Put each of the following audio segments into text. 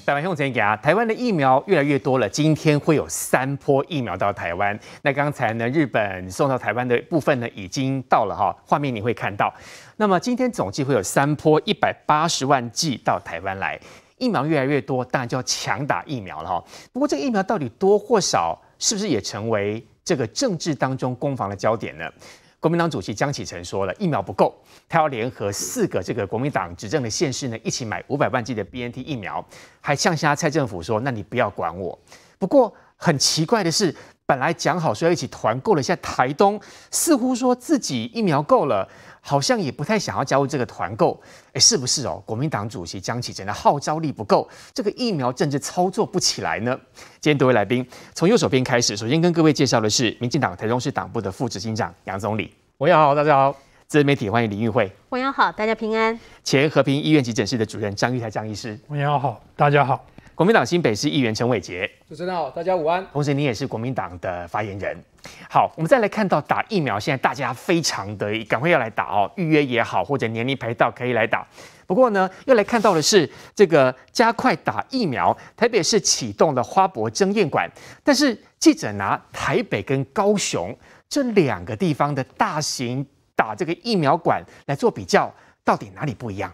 台湾向前给台湾的疫苗越来越多了，今天会有3波疫苗到台湾。那刚才呢，日本送到台湾的部分呢，已经到了哈，画面你会看到。那么今天总计会有3波180万剂到台湾来，疫苗越来越多，当然就要强打疫苗了哈。不过这个疫苗到底多或少，是不是也成为这个政治当中攻防的焦点呢？国民党主席江启臣说了，疫苗不够，他要联合4个这个国民党执政的县市呢，一起买500万剂的 BNT 疫苗，还呛下蔡政府说：“那你不要管我。”不过很奇怪的是，本来讲好说要一起团购了，现在台东似乎说自己疫苗够了，好像也不太想要加入这个团购。是不是哦？国民党主席江启臣的号召力不够，这个疫苗政治操作不起来呢？今天多位来宾，从右手边开始，首先跟各位介绍的是民进党台中市党部的副执行长杨总理。我好，大家好。自媒体欢迎林玉慧。 我好，大家平安。 前和平医院急诊室的主任张玉台张医师。 我好，大家好。 国民党新北市议员陈伟杰。 主持人好，大家午安。 同时你也是国民党的发言人。好，我们再来看到打疫苗，现在大家非常的赶快要来打哦，预约也好，或者年龄排到可以来打。不过呢，又来看到的是这个加快打疫苗，台北市启动了花博争验馆，但是记者拿台北跟高雄这2个地方的大型打这个疫苗馆来做比较，到底哪里不一样？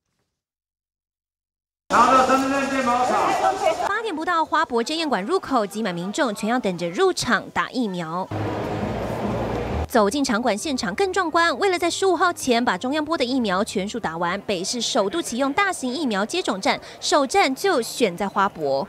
好的，等等健保卡。 8点不到，花博争验馆入口挤满民众，全要等着入场打疫苗。走进场馆现场更壮观，为了在15号前把中央拨的疫苗全数打完，北市首度启用大型疫苗接种站，首站就选在花博。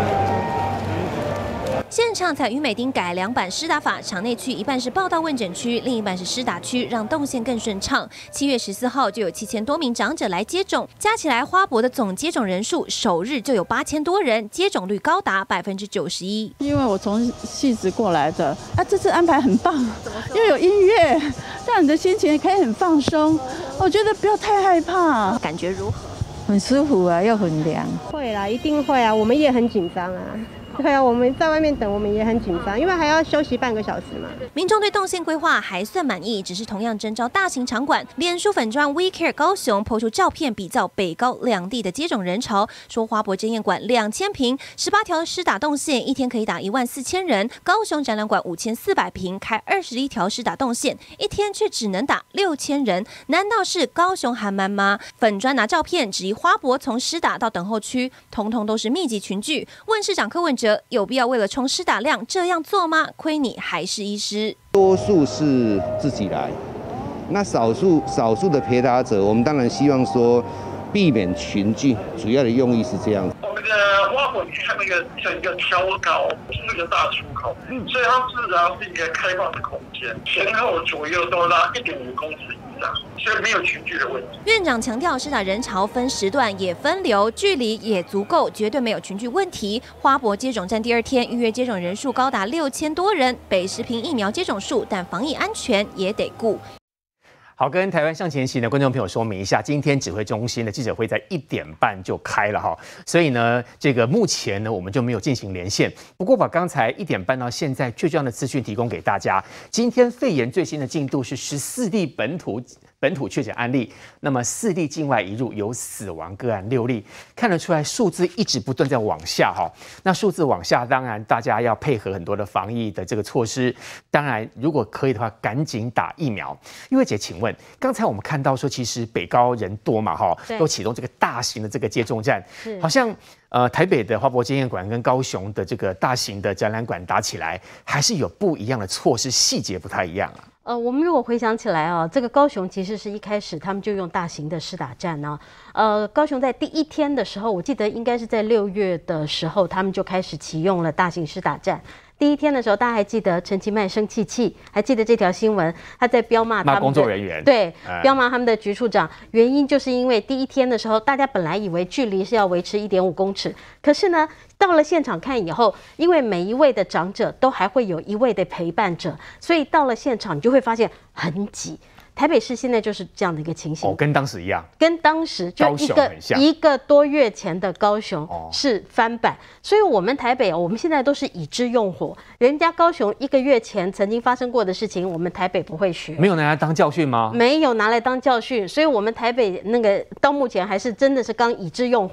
现场采于美丁改良版施打法，场内区一半是报到问诊区，另一半是施打区，让动线更顺畅。7月14号就有7000多名长者来接种，加起来花博的总接种人数，首日就有8000多人，接种率高达91%。 因为我从汐止过来的，这次安排很棒，又有音乐，让你的心情也可以很放松。我觉得不要太害怕， 感觉如何？ 很舒服啊，又很凉。 会啦，一定会啊，我们也很紧张啊。对啊，我们在外面等，我们也很紧张，因为还要休息半个小时嘛。 民众对动线规划还算满意，只是同样征召大型场馆，脸书粉专 WeCare 高雄抛出照片比较北高2地的接种人潮，说花博争验馆2000坪，18条施打动线，一天可以打14000人；高雄展览馆5400坪，开21条施打动线，一天却只能打6000人。难道是高雄还慢吗？粉专拿照片质疑花博从施打到等候区，通通都是密集群聚。问市长柯文哲有必要为了冲施打量这样做吗？亏你还是医师。 多数是自己来，那少数的陪打者，我们当然希望说避免群聚，主要的用意是这样。 我们的花博区它那个整个挑高是一个大出口，所以它自然是一个开放的空间，前后左右都拉1.5公尺以上，所以没有群聚的问题。 院长强调，施打人潮分时段也分流，距离也足够，绝对没有群聚问题。花博接种站第2天预约接种人数高达6000多人，北市平疫苗接种数，但防疫安全也得顾。 好，跟台湾向前行的观众朋友说明一下，今天指挥中心的记者会在1点半就开了哈，所以呢，这个目前呢我们就没有进行连线。不过把刚才1点半到现在最重要的资讯提供给大家。今天肺炎最新的进度是14例本土确诊案例，那么4例境外移入，有死亡个案6例，看得出来数字一直不断在往下哈。那数字往下，当然大家要配合很多的防疫的这个措施，当然如果可以的话，赶紧打疫苗。玉慧姐，请问，刚才我们看到说，其实北高人多嘛哈，都启动这个大型的这个接种站，好像台北的花博争验馆跟高雄的这个大型的展览馆打起来，还是有不一样的措施，细节不太一样啊。 我们如果回想起来啊，这个高雄其实是一开始他们就用大型的施打站呢。高雄在第1天的时候，我记得应该是在6月的时候，他们就开始启用了大型施打站。第1天的时候，大家还记得陈其迈生气气，还记得这条新闻，他在彪骂他们的工作人员， 对，彪骂他们的局处长。原因就是因为第1天的时候，大家本来以为距离是要维持1.5公尺，可是呢，到了现场看以后，因为每一位的长者都还会有1位的陪伴者，所以到了现场你就会发现很挤。台北市现在就是这样的一个情形， 跟当时一样， 跟当时就一个多月前的高雄是翻版，所以我们台北我们现在都是已知用火，人家高雄1个月前曾经发生过的事情，我们台北不会学， 没有拿来当教训吗？ 没有拿来当教训，所以我们台北那个到目前还是真的是刚已知用火。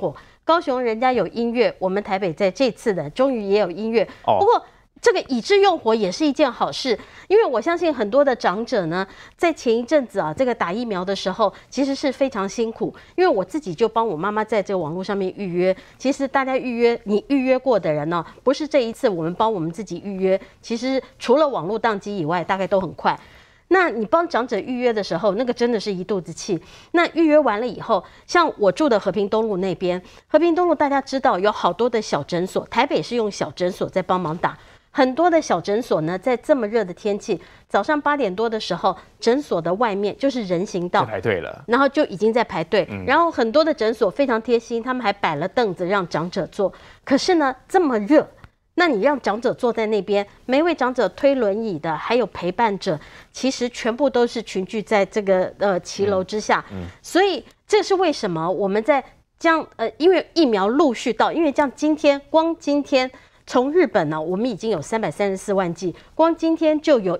高雄人家有音乐，我们台北在这次的终于也有音乐。 哦， 不过这个以智用火也是一件好事，因为我相信很多的长者呢，在前一阵子啊，这个打疫苗的时候，其实是非常辛苦。因为我自己就帮我妈妈在这个网络上面预约，其实大家预约，你预约过的人呢，不是这一次我们帮我们自己预约，其实除了网络宕机以外，大概都很快。那你帮长者预约的时候，那个真的是一肚子气。那预约完了以后，像我住的和平东路那边，和平东路大家知道有好多的小诊所，台北是用小诊所在帮忙打。很多的小诊所呢，在这么热的天气，早上8点多的时候，诊所的外面就是人行道， 排队了， 然后就已经在排队。然后很多的诊所非常贴心，他们还摆了凳子让长者坐。可是呢，这么热，那你让长者坐在那边，每一位长者推轮椅的，还有陪伴者，其实全部都是群聚在这个骑楼之下。所以这是为什么我们在这样因为疫苗陆续到，因为这样光今天。从日本呢，我们已经有334万剂，光今天就有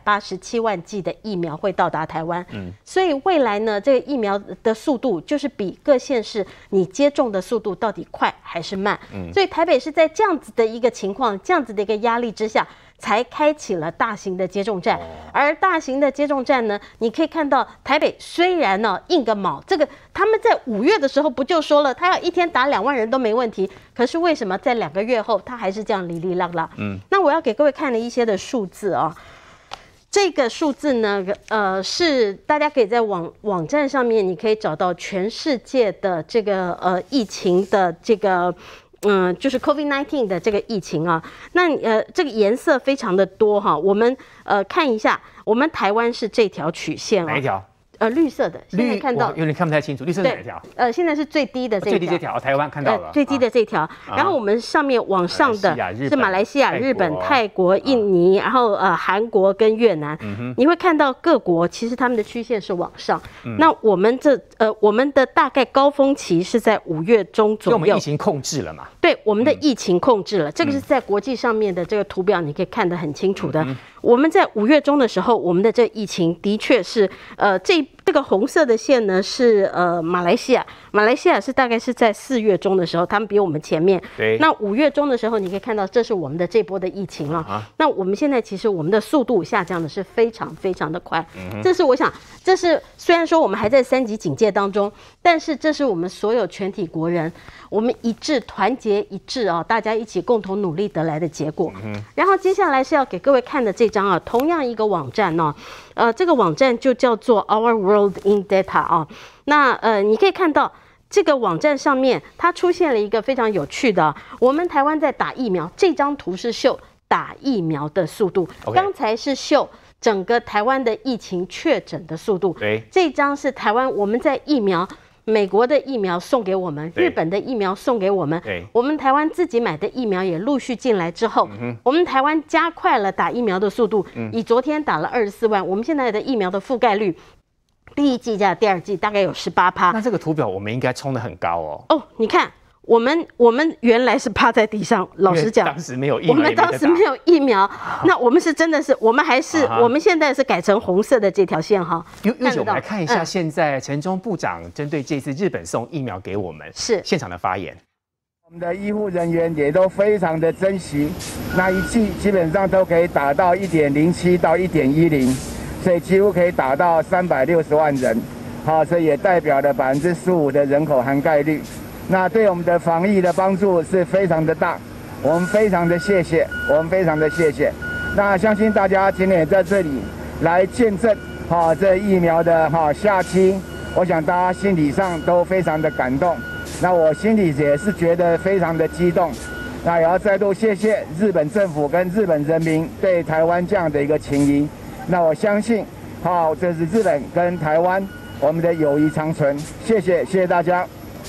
187万剂的疫苗会到达台湾。所以未来呢，这个疫苗的速度就是比各县市你接种的速度到底快还是慢。所以台北是在这样子的一个情况，这样子的一个压力之下，才开启了大型的接种站。而大型的接种站呢，你可以看到台北虽然呢硬个毛，这个他们在5月的时候不就说了，他要一天打2万人都没问题，可是为什么在2个月后他还是这样哩哩啦啦？那我要给各位看了一些的数字啊。这个数字呢，是大家可以在网站上面，你可以找到全世界的这个疫情的这个就是 COVID-19 的这个疫情啊。那这个颜色非常的多哈，我们看一下，我们台湾是这条曲线啊， 哪一条？ 绿色的，现在看到有点看不太清楚，绿色是哪一条？ 现在是最低的这一条， 最低这条，台湾看到了， 最低的这条。然后我们上面往上的是马来西亚、日本、泰国、印尼，然后韩国跟越南。你会看到各国其实他们的曲线是往上。那我们我们的大概高峰期是在5月中左右， 因为我们疫情控制了嘛。对， 我们的疫情控制了，这个是在国际上面的这个图表，你可以看得很清楚的。我们在5月中的时候，我们的这疫情的确是这个红色的线呢是马来西亚是大概是在4月中的时候，他们比我们前面。 对。 那5月中的时候，你可以看到这是我们的这波的疫情了。那我们现在其实我们的速度下降的是非常非常的快。这是我想，这是虽然说我们还在3级警戒当中，但是这是我们所有全体国人，我们一致团结一致啊，大家一起共同努力得来的结果。然后接下来是要给各位看的这张啊，同样一个网站呢，这个网站就叫做 Our World in Data 啊。那你可以看到这个网站上面它出现了一个非常有趣的，我们台湾在打疫苗，这张图是秀打疫苗的速度，刚才是秀整个台湾的疫情确诊的速度。 对， 这张是台湾我们在疫苗。美国的疫苗送给我们，日本的疫苗送给我们，我们台湾自己买的疫苗也陆续进来之后，我们台湾加快了打疫苗的速度，以昨天打了24万，我们现在的疫苗的覆盖率，第1剂加第2剂大概有18%。 那这个图表我们应该冲得很高哦。 哦，你看。我们原来是趴在地上，老实讲， 当时没有疫苗， 我们当时没有疫苗，那我们是真的是，我们还是我们现在是改成红色的这条线哈。 尤其我们来看一下，现在陈忠部长针对这次日本送疫苗给我们是现场的发言。 我们的医护人员也都非常的珍惜，那一剂基本上都可以打到1.07到1.10，所以几乎可以打到360万人，好，这也代表了15%的人口涵盖率。那对我们的防疫的帮助是非常的大，我们非常的谢谢，那相信大家今天也在这里来见证，这疫苗的下期，我想大家心理上都非常的感动，那我心里也是觉得非常的激动，那也要再度谢谢日本政府跟日本人民对台湾这样的一个情谊，那我相信，这是日本跟台湾我们的友谊长存，谢谢大家。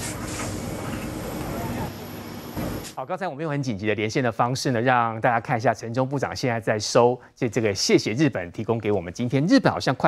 好，刚才我们用很紧急的连线的方式呢，让大家看一下陈忠部长现在在收这个谢谢日本提供给我们今天日本好像快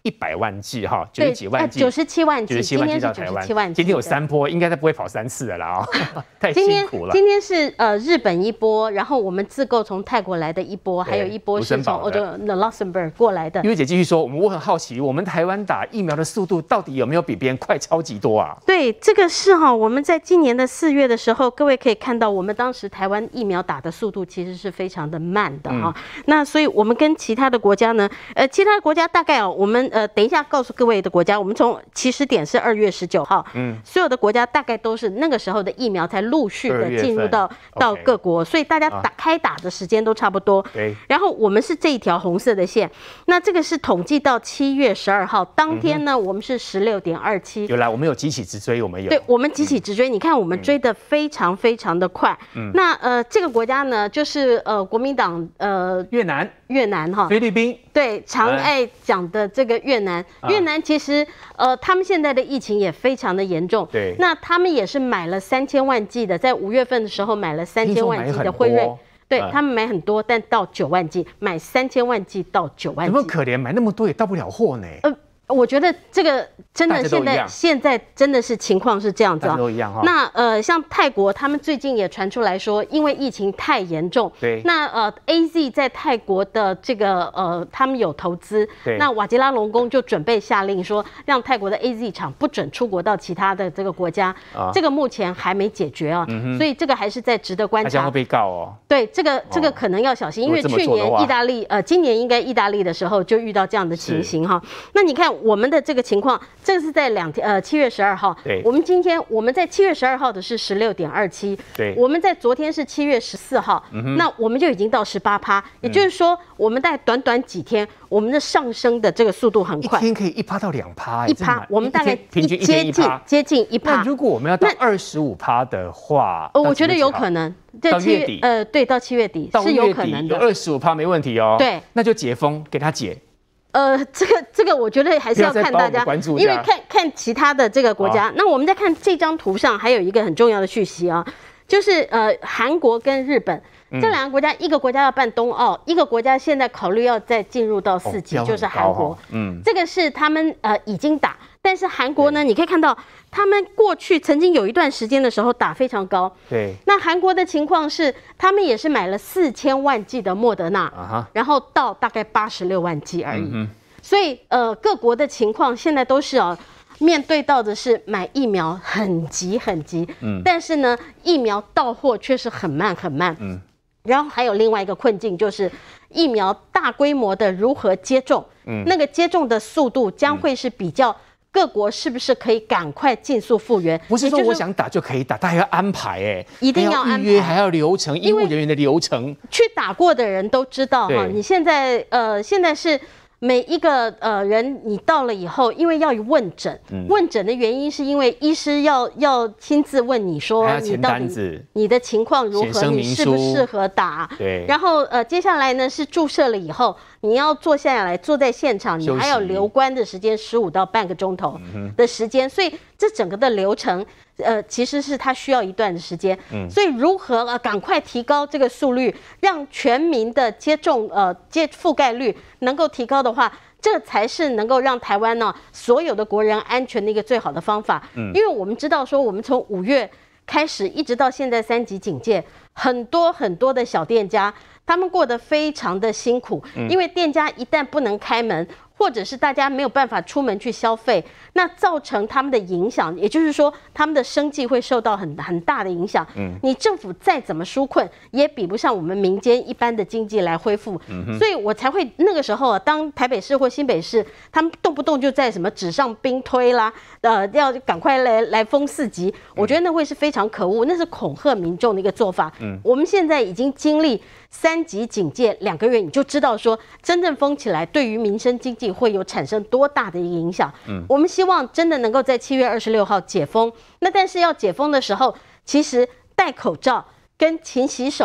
100万剂哈，90几万剂 ，97万剂， 97万剂到台湾。今天有3波，应该不会跑3次了啦哦，太辛苦了。 今天是日本一波，然后我们自购从泰国来的一波，还有一波是从Luxembourg 过来的。 玉姐继续说，我很好奇，我们台湾打疫苗的速度到底有没有比别人快超级多啊？ 对，这个是哈，我们在今年的4月的时候，各位可以看到，我们当时台湾疫苗打的速度其实是非常的慢的哈。那所以我们跟其他的国家呢，其他的国家大概我们等一下告诉各位的国家，我们从起始点是2月19号，所有的国家大概都是那个时候的疫苗才陆续的进入到各国，所以大家开打的时间都差不多。然后我们是这一条红色的线，那这个是统计到7月12号当天呢，我们是16.27。 有啦，我们有急起直追，我们有。 对，我们急起直追，你看我们追得非常非常的快。那这个国家呢，就是国民党越南哈， 菲律宾。 对，常爱讲的这个越南，越南其实他们现在的疫情也非常的严重。 对， 那他们也是买了3000万剂的，在5月份的时候买了3000万剂的辉瑞。对他们买很多，但到9万剂，买3000万剂到9万剂。 有没有可怜？买那么多也到不了货呢？ 我觉得这个真的现在真的是情况是这样子啊， 都一样哈。 那像泰国他们最近也传出来说，因为疫情太严重， 对， 那AZ 在泰国的这个他们有投资，那瓦吉拉隆功就准备下令说，让泰国的 AZ 厂不准出国到其他的这个国家，这个目前还没解决啊，所以这个还是在值得观察。 将会被告哦。 对，这个可能要小心，因为去年意大利今年应该意大利的时候就遇到这样的情形哈。那你看。我们的这个情况，这个是在7月12号。 对， 我们在7月12号的是16.27。 对， 我们在昨天是7月14号，那我们就已经到18%，也就是说，我们在短几天，我们的上升的这个速度很快， 一天可以1%到 2%，1%，我们大概平均接近1%。 那如果我们要到25%的话， 我觉得有可能。 到月底， 对，到7月底是有可能的， 有25%没问题哦。 对， 那就解封，给他解。 这个我觉得还是要看大家，因为看其他的这个国家。那我们再看这张图上还有一个很重要的讯息啊，就是韩国跟日本这2个国家，一个国家要办冬奥，一个国家现在考虑要再进入到4级，就是韩国。这个是他们已经打，但是韩国呢，你可以看到他们过去曾经有一段时间的时候打非常高。 对， 那韩国的情况是，他们也是买了4000万剂的莫德纳，然后到大概86万剂而已。所以各国的情况现在都是面对到的是买疫苗很急，但是呢，疫苗到货却是很慢。然后还有另外一个困境，就是疫苗大规模的如何接种，那个接种的速度将会是比较各国是不是可以赶快尽速复原？ 不是说我想打就可以打，他还要安排一定要安排， 预约还要流程，医务人员的流程。 去打过的人都知道哈，你现在是。每一个人，你到了以后，因为要问诊，问诊的原因是因为医师要亲自问你说，你到底你的情况如何，你适不适合打？ 对。 然后接下来呢是注射了以后，你要坐下来，坐在现场，你还要留观的时间15到半个钟头的时间，所以这整个的流程。其实是它需要一段的时间，所以如何赶快提高这个速率，让全民的接种覆盖率能够提高的话，这才是能够让台湾呢所有的国人安全的一个最好的方法。因为我们知道说，我们从5月开始一直到现在3级警戒，很多的小店家他们过得非常的辛苦，因为店家一旦不能开门。或者是大家没有办法出门去消费，那造成他们的影响，也就是说他们的生计会受到很大的影响。你政府再怎么纾困，也比不上我们民间一般的经济来恢复。所以我才会那个时候当台北市或新北市，他们动不动就在什么纸上兵推啦，要赶快来封4级，我觉得那会是非常可恶，那是恐吓民众的一个做法。我们现在已经经历3级警戒2个月，你就知道说真正封起来对于民生经济会有产生多大的一个影响。我们希望真的能够在7月26号解封。那但是要解封的时候，其实戴口罩跟勤洗手，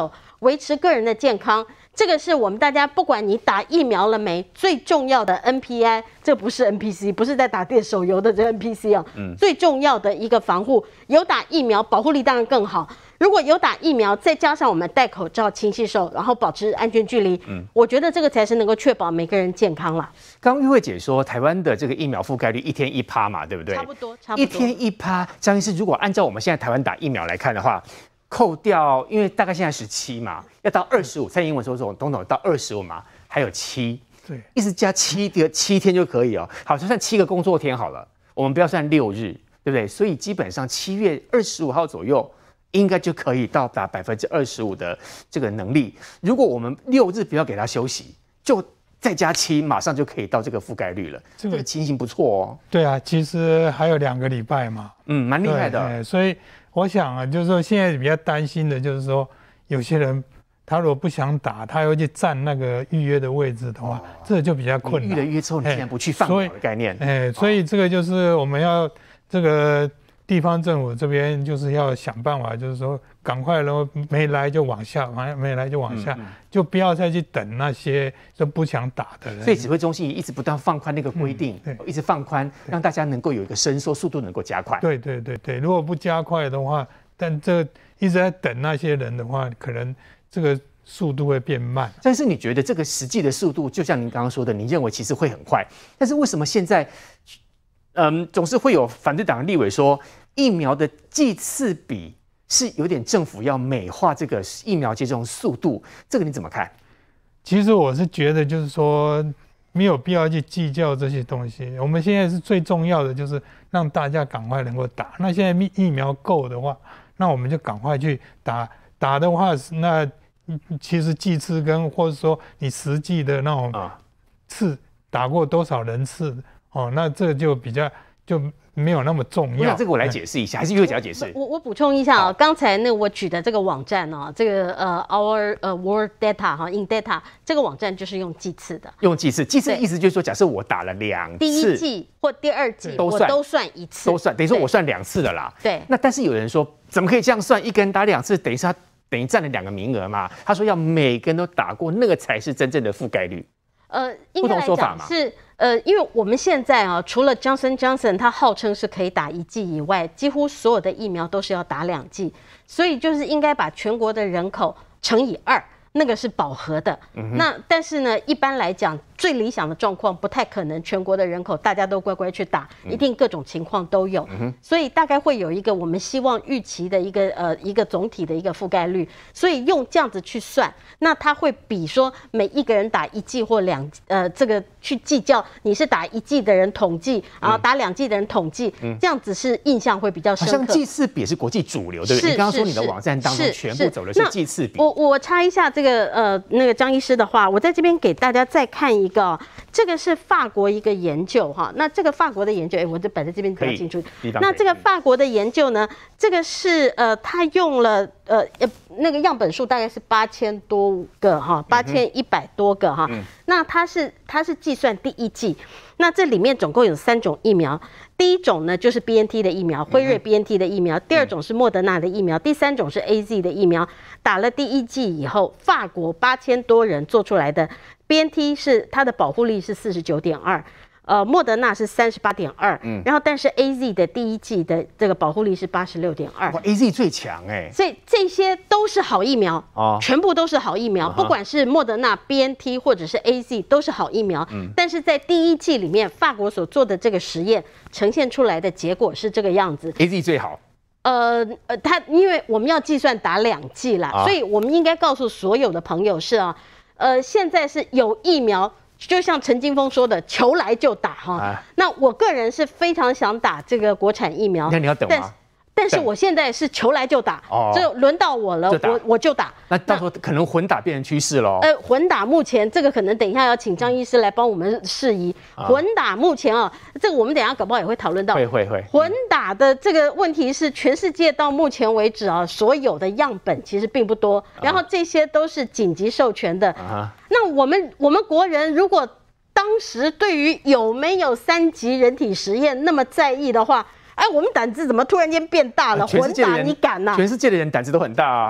维持个人的健康。这个是我们大家不管你打疫苗了没，最重要的 NPI， 这不是 NPC， 不是在打电手游的这 NPC 啊，最重要的一个防护。有打疫苗，保护力当然更好。如果有打疫苗，再加上我们戴口罩、勤洗手，然后保持安全距离，我觉得这个才是能够确保每个人健康啦。 刚刚玉慧姐说，台湾的这个疫苗覆盖率1天1%嘛，对不对？ 差不多，差不多。1 天1%，张医师，如果按照我们现在台湾打疫苗来看的话，扣掉，因为大概现在17嘛，要到25，蔡英文说总统到25嘛，还有7，对，一直加7天就可以哦。好，就算7个工作天好了，我们不要算6日，对不对？所以基本上7月25号左右，应该就可以到达25%的这个能力。如果我们6日不要给他休息，就再加7，马上就可以到这个覆盖率了。这个情形不错哦。 对啊，其实还有2个礼拜嘛， 蛮厉害的。 所以我想啊，就是说现在比较担心的就是说，有些人他如果不想打，他要去占那个预约的位置的话，这就比较困难。 预了约之后，你竟然不去放好的概念。 所以这个就是我们要这个地方政府这边就是要想办法，就是说赶快，然后没来就往下，没来就往下，就不要再去等那些就不想打的人。 所以指挥中心一直不断放宽那个规定，一直放宽，让大家能够有一个伸缩速度能够加快。 对，如果不加快的话，但这一直在等那些人的话，可能这个速度会变慢。 但是你觉得这个实际的速度，就像您刚刚说的，你认为其实会很快，但是为什么现在总是会有反对党的立委说疫苗的剂次比是有点政府要美化这个疫苗接种速度，这个你怎么看？ 其实我是觉得就是说没有必要去计较这些东西，我们现在是最重要的就是让大家赶快能够打。那现在疫苗够的话，那我们就赶快去打。打的话，那其实剂次跟或者说你实际的那种次打过多少人次那这个就比较就没有那么重要。 那这个我来解释一下，还是玉姐要解释？ 我补充一下啊，刚才那我举的这个网站这个Our World Data In Data 这个网站就是用剂次的。 用剂次，剂次的意思就是说，假设我打了2次， 第一剂或第2剂我都算1次， 都算，等于说我算2次的啦。 对。 那但是有人说，怎么可以这样算？一个人打2次，等于是他等于占了2个名额嘛？他说要每个人都打过，那个才是真正的覆盖率。 应该来讲是因为我们现在除了 Johnson Johnson 它号称是可以打1剂以外，几乎所有的疫苗都是要打2剂，所以就是应该把全国的人口乘以2，那个是饱和的。那但是呢，一般来讲，最理想的状况不太可能全国的人口大家都乖乖去打，一定各种情况都有。所以大概会有一个我们希望预期的一个总体的一个覆盖率。所以用这样子去算，那它会比说每一个人打1剂或这个去计较你是打1剂的人统计，然后打2剂的人统计，这样子是印象会比较深刻。 好像剂次比是国际主流，对不对？你刚刚说你的网站当中全部走的是剂次比。 我插一下这个那个张医师的话，我在这边给大家再看一个，这个是法国一个研究哈。那这个法国的研究，我就摆在这边比较清楚。那这个法国的研究呢，这个是他用了那个样本数大概是8000多个哈，8100多个哈。那他是计算第1剂，那这里面总共有3种疫苗。第一种呢就是 BNT 的疫苗，辉瑞 BNT 的疫苗；第2种是莫德纳的疫苗；第3种是 AZ 的疫苗。打了第1剂以后，法国8000多人做出来的 BNT 是它的保护力是49.2%。莫德纳是38.2%，然后但是 AZ 的第1剂的这个保护力是86.2%。 哇 ，AZ 最强所以这些都是好疫苗全部都是好疫苗，不管是莫德纳、BNT 或者是 AZ 都是好疫苗。但是在第1剂里面，法国所做的这个实验呈现出来的结果是这个样子 ，AZ 最好。 它因为我们要计算打2剂啦，所以我们应该告诉所有的朋友是现在是有疫苗。就像陈金峰说的，求来就打哈。那我个人是非常想打这个国产疫苗。 那你要等吗？ 但是我现在是求来就打，就轮到我了，我就打。 那到时候可能混打变成趋势喽。 混打目前这个可能等一下要请张医师来帮我们释疑。混打目前这个我们等一下搞不好也会讨论到。 会。 混打的这个问题是全世界到目前为止所有的样本其实并不多，然后这些都是紧急授权的。那我们国人如果当时对于有没有3级人体实验那么在意的话，我们胆子怎么突然间变大了？混打你敢啊？ 全世界的人胆子都很大啊。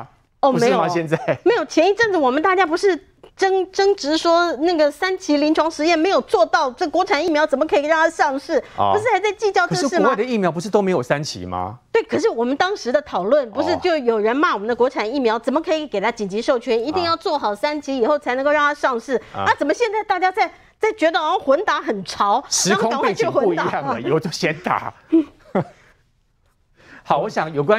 哦， 不是吗？现在没有，前一阵子我们大家不是争执说那个3期临床实验没有做到，这国产疫苗怎么可以让它上市？不是还在计较这事吗？ 可是国外的疫苗不是都没有3期吗？ 对，可是我们当时的讨论不是就有人骂我们的国产疫苗怎么可以给它紧急授权，一定要做好3期以后才能够让它上市啊？怎么现在大家在觉得好像混打很潮， 时空背景不一样了，有就先打。好，我想有关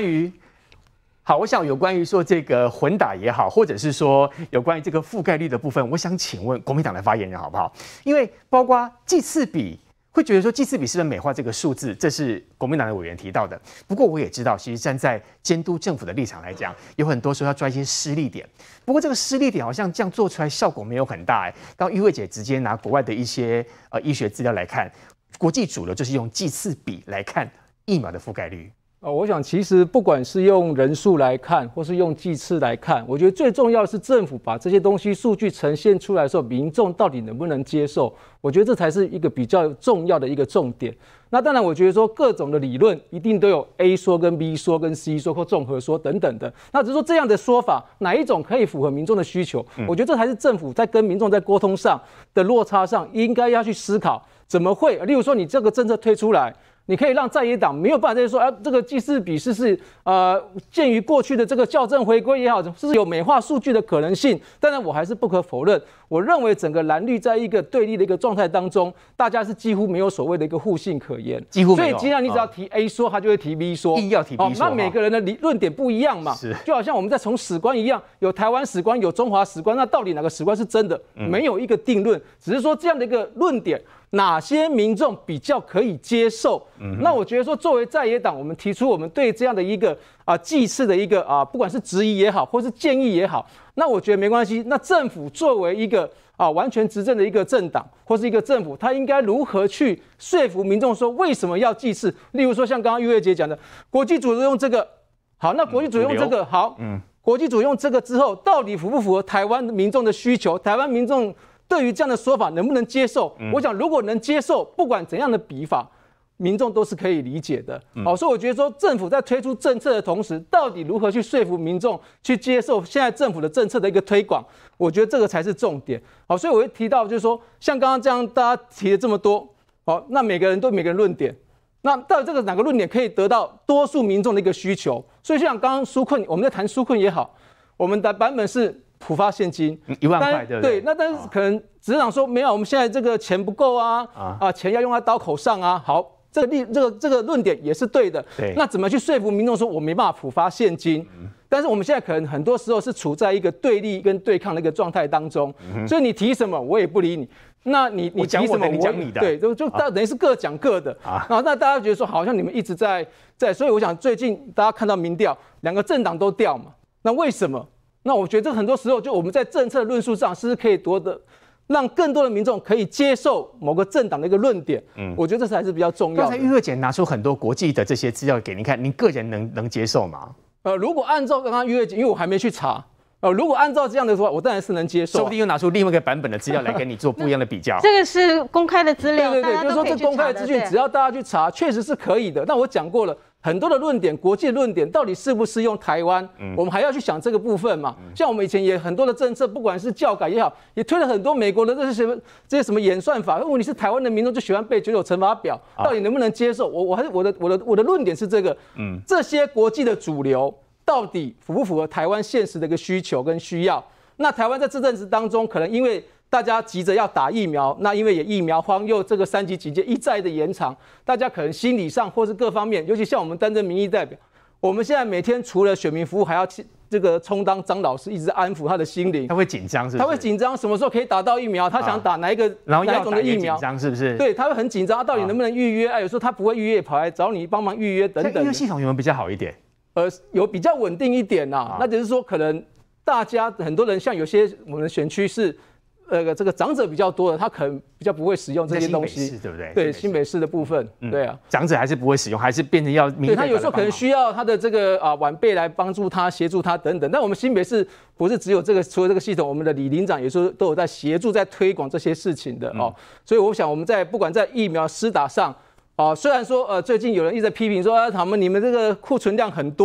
于说这个混打也好，或者是说有关于这个覆盖率的部分，我想请问国民党的发言人好不好？因为包括剂次比，会觉得说剂次比是不是美化这个数字，这是国民党的委员提到的。不过我也知道，其实站在监督政府的立场来讲，有很多时候要抓一些施力点。不过这个施力点好像这样做出来效果没有很大。刚玉慧姐直接拿国外的一些医学资料来看，国际主流就是用剂次比来看疫苗的覆盖率。 我想其实不管是用人数来看，或是用剂次来看，我觉得最重要的是政府把这些东西数据呈现出来的时候，民众到底能不能接受？我觉得这才是一个比较重要的一个重点。那当然，我觉得说各种的理论一定都有 A 说跟 B 说跟 C 说或综合说等等的。那只是说这样的说法哪一种可以符合民众的需求？我觉得这才是政府在跟民众在沟通上的落差上应该要去思考，怎么会？例如说你这个政策推出来，你可以让在野党没有办法再说这个剂次比是鉴于过去的这个校正回归也好，是有美化数据的可能性。当然，我还是不可否认，我认为整个蓝绿在一个对立的一个状态当中，大家是几乎没有所谓的一个互信可言， 几乎没有。 所以既然你只要提 A 说，他就会提 B 说， 硬要提 B 说， 那每个人的论点不一样嘛，就好像我们在从史观一样，有台湾史观，有中华史观，那到底哪个史观是真的？没有一个定论，只是说这样的一个论点。哪些民众比较可以接受？那我觉得说，作为在野党，我们提出我们对这样的一个剂次的一个不管是质疑也好，或是建议也好，那我觉得没关系。那政府作为一个完全执政的一个政党或是一个政府，它应该如何去说服民众说为什么要剂次？例如说像刚刚玉慧姐讲的，国际组织用这个，好，那国际组织用这个好，国际组织用这个之后，到底符不符合台湾民众的需求？台湾民众对于这样的说法能不能接受？我想如果能接受，不管怎样的比法，民众都是可以理解的。所以我觉得说政府在推出政策的同时，到底如何去说服民众去接受现在政府的政策的一个推广，我觉得这个才是重点。所以我会提到就是说，像刚刚这样大家提了这么多，那每个人都有每个人论点，那到底这个哪个论点可以得到多数民众的一个需求？所以像刚刚纾困，我们在谈纾困也好，我们的版本是普发现金 1万块，对不对？ 对，那但是可能执政党说没有，我们现在这个钱不够钱要用在刀口上啊。好，这个论点也是对的。 对， 那怎么去说服民众说我没办法普发现金？但是我们现在可能很多时候是处在一个对立跟对抗的一个状态当中，所以你提什么我也不理你。那你提什么你讲你的， 对，就等于是各讲各的然后那大家觉得说好像你们一直在，所以我想最近大家看到民调，两个政党都掉嘛，那为什么？那我觉得这很多时候就我们在政策论述上是可以让更多的民众可以接受某个政党的一个论点，我觉得这才是比较重要的。 刚才玉慧姐拿出很多国际的这些资料给您看，您个人能接受吗？ 如果按照刚刚玉慧姐，因为我还没去查。如果按照这样的说，我当然是能接受。 说不定又拿出另外一个版本的资料来跟你做不一样的比较。 这个是公开的资料， 对，就是说这公开的资讯，只要大家去查，确实是可以的。那我讲过了，很多的论点，国际的论点到底适不适用台湾，我们还要去想这个部分嘛。像我们以前也很多的政策，不管是教改也好，也推了很多美国的这些什么演算法。问题是台湾的民众就喜欢背99乘法表，到底能不能接受？我的论点是这个，这些国际的主流。到底符不符合台湾现实的一个需求跟需要？那台湾在这阵子当中，可能因为大家急着要打疫苗，那因为也疫苗荒，又这个3级警戒一再的延长，大家可能心理上或是各方面，尤其像我们担任民意代表，我们现在每天除了选民服务，还要这个充当张老师，一直安抚他的心灵。 他会紧张，是不是？ 他会紧张，什么时候可以打到疫苗？他想打哪一种的疫苗？ 紧张是不是？ 对，他会很紧张，到底能不能预约？有时候他不会预约，跑来找你帮忙预约等等。 预约系统有没有比较好一点？ 有比较稳定一点那只是说可能大家很多人像有些我们的选区是这个长者比较多的，他可能比较不会使用这些东西， 对不对？ 对，新北市的部分，对啊， 长者还是不会使用，还是变成要对他有时候可能需要他的这个晚辈来帮助他、协助他等等。但我们新北市不是只有这个，除了这个系统，我们的李里长也说都有在协助、在推广这些事情的所以我想我们不管在疫苗施打上。虽然说最近有人一直在批评说你们这个库存量很多，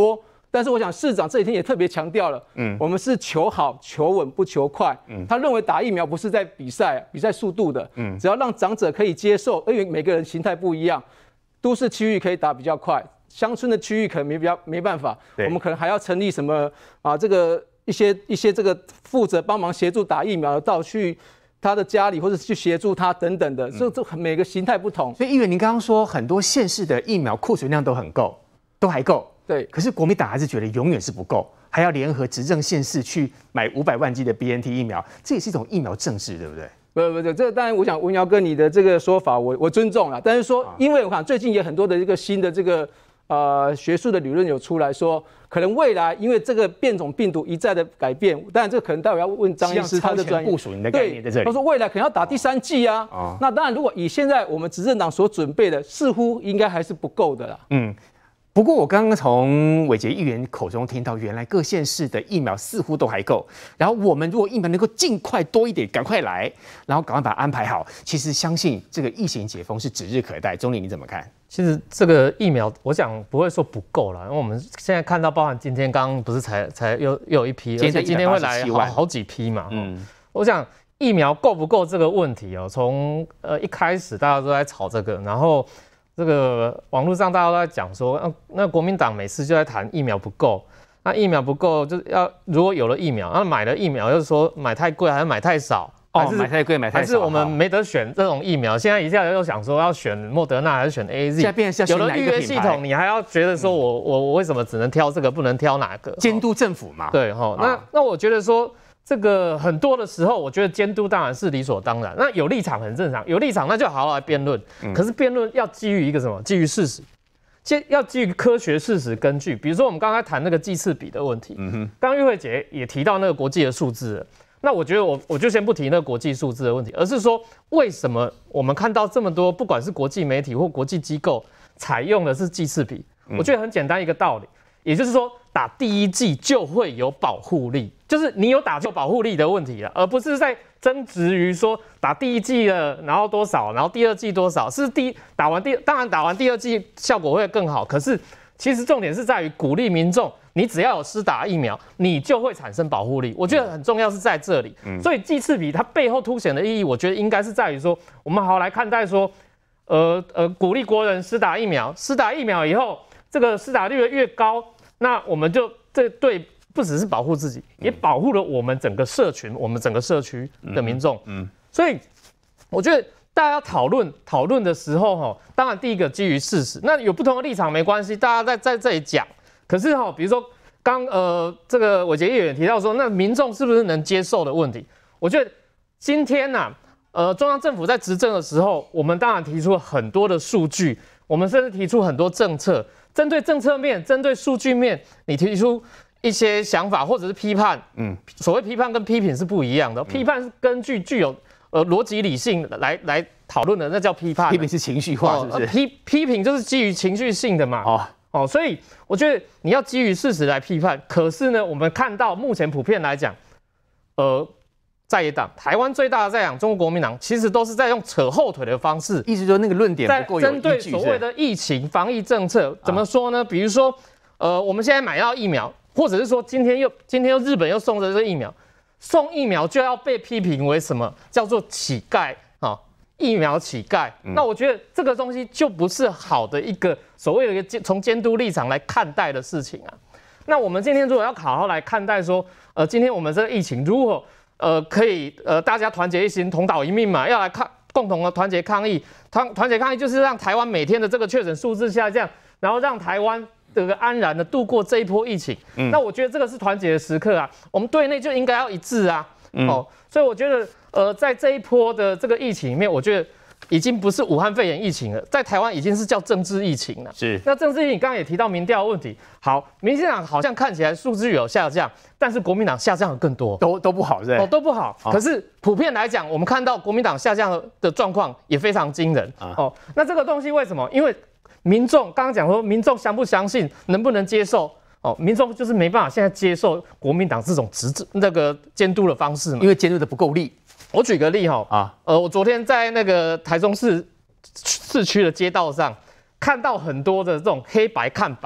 但是我想市长这几天也特别强调了，我们是求好、求稳，不求快。他认为打疫苗不是在比赛速度的，只要让长者可以接受，因为每个人形态不一样，都市区域可以打比较快，乡村的区域可能没办法，我们可能还要成立什么这个一些这个负责帮忙协助打疫苗的到去他的家里或者去协助他等等的，这每个形态不同。 所以议员，您刚刚说很多县市的疫苗库存量都很够，都还够。 对， 可是国民党还是觉得永远是不够，还要联合执政县市去买500万剂的 BNT 疫苗，这也是一种疫苗政治，对不对？ 不，这个当然，我想文瑶哥你的这个说法我尊重了，但是说，因为我看最近也很多的一个新的这个学术的理论有出来说，可能未来因为这个变种病毒一再的改变，当然这个可能待会要问张医师他的专业部署你的概念在这里。 他说未来可能要打第3剂啊，那当然如果以现在我们执政党所准备的，似乎应该还是不够的啦。 不过我刚刚从伟捷议员口中听到，原来各县市的疫苗似乎都还够。然后我们如果疫苗能够尽快多一点，赶快来，然后赶快把它安排好。其实相信这个疫情解封是指日可待。钟理你怎么看？ 其实这个疫苗，我想不会说不够了，因为我们现在看到，包含今天刚刚不是才又有一批，而且今天会来好几批嘛。我想疫苗够不够这个问题哦，从一开始大家都在吵这个，然后。这个网络上大家都在讲说，那国民党每次就在谈疫苗不够，那疫苗不够就是要如果有了疫苗，那买了疫苗又说买太贵还是买太少， 买太贵买太少， 还是我们没得选这种疫苗？现在一下又想说要选莫德纳还是选 AZ， 现在变成有了预约系统，你还要觉得说我为什么只能挑这个不能挑哪个？ 监督政府嘛。 对哈，那我觉得说。这个很多的时候，我觉得监督当然是理所当然。那有立场很正常，有立场那就好好来辩论。可是辩论要基于一个什么？基于事实，要基于科学事实根据。比如说我们刚才谈那个剂次比的问题，刚刚玉慧姐也提到那个国际的数字了。那我觉得我就先不提那个国际数字的问题，而是说为什么我们看到这么多，不管是国际媒体或国际机构采用的是剂次比？我觉得很简单一个道理。也就是说，打第1剂就会有保护力，就是你有打就保护力的问题了，而不是在争执于说打第1剂了，然后多少，然后第2剂多少，是当然打完第2剂效果会更好，可是其实重点是在于鼓励民众，你只要有施打疫苗，你就会产生保护力。我觉得很重要是在这里，所以剂次比它背后凸显的意义，我觉得应该是在于说，我们好好来看待说，鼓励国人施打疫苗，施打疫苗以后。这个施打率越高，那我们就这对不只是保护自己，也保护了我们整个社群、我们整个社区的民众。所以我觉得大家讨论的时候，当然第一个基于事实，那有不同的立场没关系，大家在这里讲。可是比如说这个伟捷议员提到说，那民众是不是能接受的问题？我觉得今天中央政府在执政的时候，我们当然提出了很多的数据，我们甚至提出很多政策。针对政策面，针对数据面，你提出一些想法或者是批判，所谓批判跟批评是不一样的。批判是根据具有逻辑理性来讨论的，那叫批判。 批评是情绪化，是不是？ 批评就是基于情绪性的嘛。所以我觉得你要基于事实来批判。可是呢，我们看到目前普遍来讲，在野党，台湾最大的在野党中国国民党，其实都是在用扯后腿的方式， 意思说那个论点不够有依据。 针对所谓的疫情防疫政策，怎么说呢？比如说，我们现在买到疫苗，或者是说今天又日本又送的这疫苗，送疫苗就要被批评为什么叫做乞丐啊？疫苗乞丐。那我觉得这个东西就不是好的一个所谓的一个从监督立场来看待的事情啊。那我们今天如果要好好来看待说，今天我们这个疫情如果可以大家团结一心，同岛一命嘛，要来共同的团结抗疫。团结抗疫就是让台湾每天的这个确诊数字下降，然后让台湾这个安然的度过这一波疫情。那我觉得这个是团结的时刻啊，我们对内就应该要一致啊。所以我觉得在这一波的这个疫情里面，我觉得已经不是武汉肺炎疫情了，在台湾已经是叫政治疫情了。 是。 那政治疫情刚刚也提到民调的问题，好，民进党好像看起来数字有下降，但是国民党下降的更多， 都不好，是吧？ 都不好。可是普遍来讲，我们看到国民党下降的状况也非常惊人。那这个东西为什么？因为民众刚刚讲说，民众相不相信，能不能接受？民众就是没办法现在接受国民党这种那个监督的方式嘛， 因为监督的不够力。 我举个例我昨天在那个台中市区的街道上看到很多的这种黑白看板，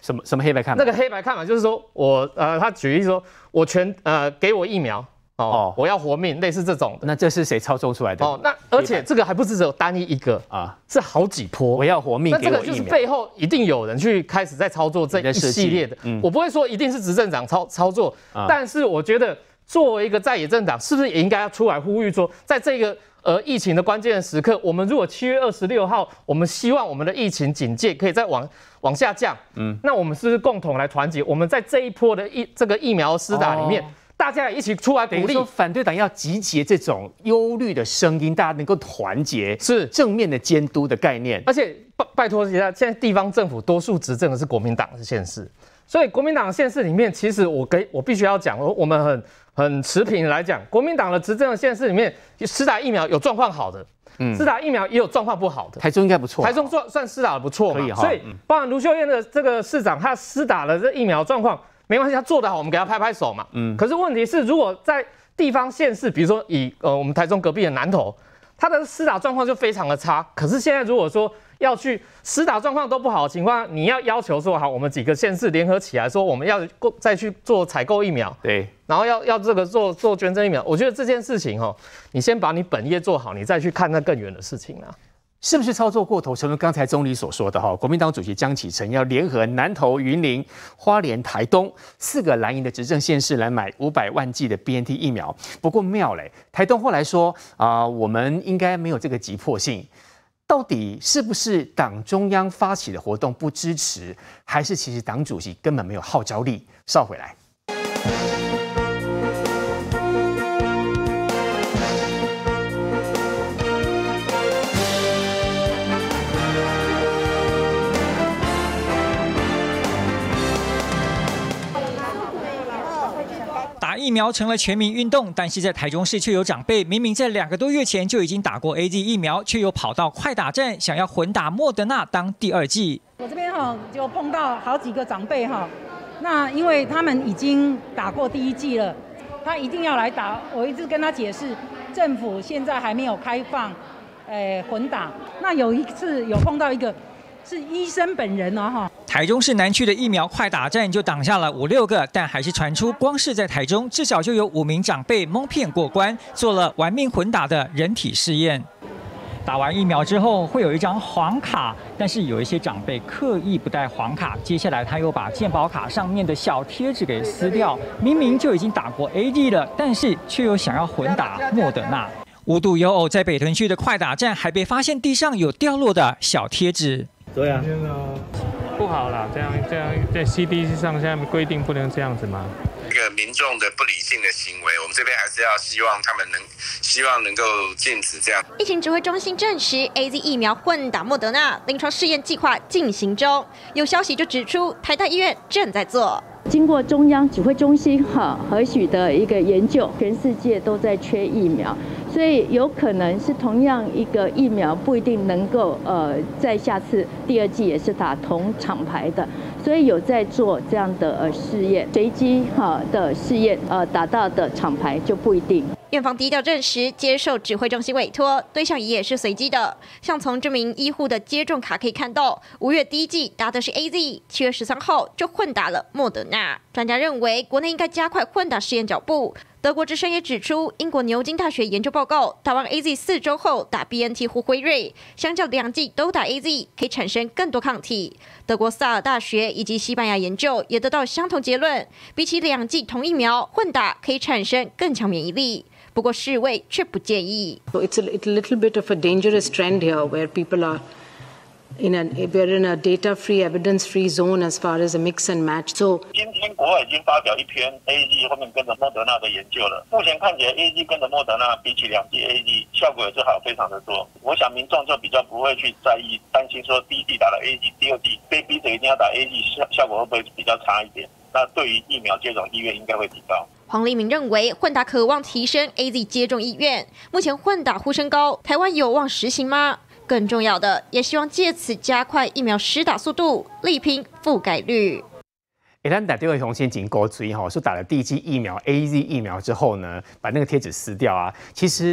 什么黑白看法？ 那个黑白看法就是说他举例说，我给我疫苗。我要活命，类似这种的。 那这是谁操纵出来的？ 那而且这个还不是只有单一个啊，是好几波。 我要活命， 那这个就是背后一定有人去开始在操作这一系列的。我不会说一定是执政党操作，但是我觉得作为一个在野政党，是不是也应该要出来呼吁说，在这个疫情的关键的时刻，我们如果7月26号，我们希望我们的疫情警戒可以再往下降，那我们是不是共同来团结？我们在这一波的这个疫苗施打里面。大家也一起出来鼓励， 说反对党要集结这种忧虑的声音，大家能够团结， 是正面的监督的概念。 而且拜托现在地方政府多数执政的是国民党的县市，所以国民党的县市里面，其实我必须要讲，我们很持平来讲，国民党的执政的县市里面，施打疫苗有状况好的，施打疫苗也有状况不好的。 台中应该不错， 台中算施打的不错嘛，所以包含卢秀燕的这个市长，他施打了这疫苗状况。没关系，他做得好，我们给他拍拍手嘛。可是问题是，如果在地方县市，比如说以我们台中隔壁的南投，他的施打状况就非常的差。可是现在如果说要去施打状况都不好的情况，你要求说好，我们几个县市联合起来说，我们要再去做采购疫苗， 对， 然后要这个做捐赠疫苗。我觉得这件事情你先把你本业做好，你再去看那更远的事情啦。 是不是操作过头？正如刚才总理所说的国民党主席江启臣要联合南投、云林、花莲、台东4个蓝营的执政县市来买500万剂的 BNT 疫苗。不过妙嘞，台东后来说我们应该没有这个急迫性。到底是不是党中央发起的活动不支持，还是其实党主席根本没有号召力？稍回来。 打疫苗成了全民运动，但是在台中市却有长辈明明在2个多月前就已经打过 AZ 疫苗，却又跑到快打站想要混打莫德纳当第2剂。 我这边就碰到好几个长辈那因为他们已经打过第1剂了，他一定要来打。我一直跟他解释，政府现在还没有开放混打。那有一次有碰到一个是医生本人台中市南区的疫苗快打站就挡下了5、6个，但还是传出光是在台中至少就有5名长辈蒙骗过关，做了玩命混打的人体试验。打完疫苗之后会有一张黄卡，但是有一些长辈刻意不带黄卡，接下来他又把健保卡上面的小贴纸给撕掉，明明就已经打过 AZ 了，但是却又想要混打莫德纳。无独有偶，在北屯区的快打站还被发现地上有掉落的小贴纸。 对啊，不好啦，这样在 CDC 上现在规定不能这样子吗？ 这个民众的不理性的行为，我们这边还是要希望他们希望能够禁止这样。 疫情指挥中心证实 ，AZ 疫苗混打莫德纳临床试验计划进行中。有消息就指出，台大医院正在做。 经过中央指挥中心核许的一个研究，全世界都在缺疫苗，所以有可能是同样一个疫苗不一定能够在下次第2剂也是打同厂牌的，所以有在做这样的试验，随机的试验打到的厂牌就不一定。 院方低调证实，接受指挥中心委托，对象也是随机的。像从这名医护的接种卡可以看到，5月第1剂打的是 AZ，7月13号就混打了莫德纳。专家认为，国内应该加快混打试验脚步。德国之声也指出，英国牛津大学研究报告，打完 AZ 4周后打 BNT 或辉瑞，相较2剂都打 AZ， 可以产生更多抗体。德国萨尔大学以及西班牙研究也得到相同结论，比起2剂同疫苗混打，可以产生更强免疫力。不过世卫却不建议。 It's a little bit of a dangerous trend here, where people are we're in a data-free, evidence-free zone as far as a mix and match. So 今天国外已经发表一篇 AZ 后面跟着莫德纳的研究了。目前看起来 AZ 跟着莫德纳比起2剂 AZ 效果也是好非常的多。我想民众就比较不会去担心说第1剂打了 AZ， 第2剂被逼着一定要打 AZ， 效果会不会比较差一点？那对于疫苗接种意愿应该会提高。 黄立明认为，混打渴望提升 AZ 接种意愿。目前混打呼声高，台湾有望实行吗？更重要的，也希望借此加快疫苗施打速度，力拼覆盖率。 咱打第2红线警告追说打了第1剂疫苗 AZ 疫苗之后呢，把那个贴纸撕掉啊，其实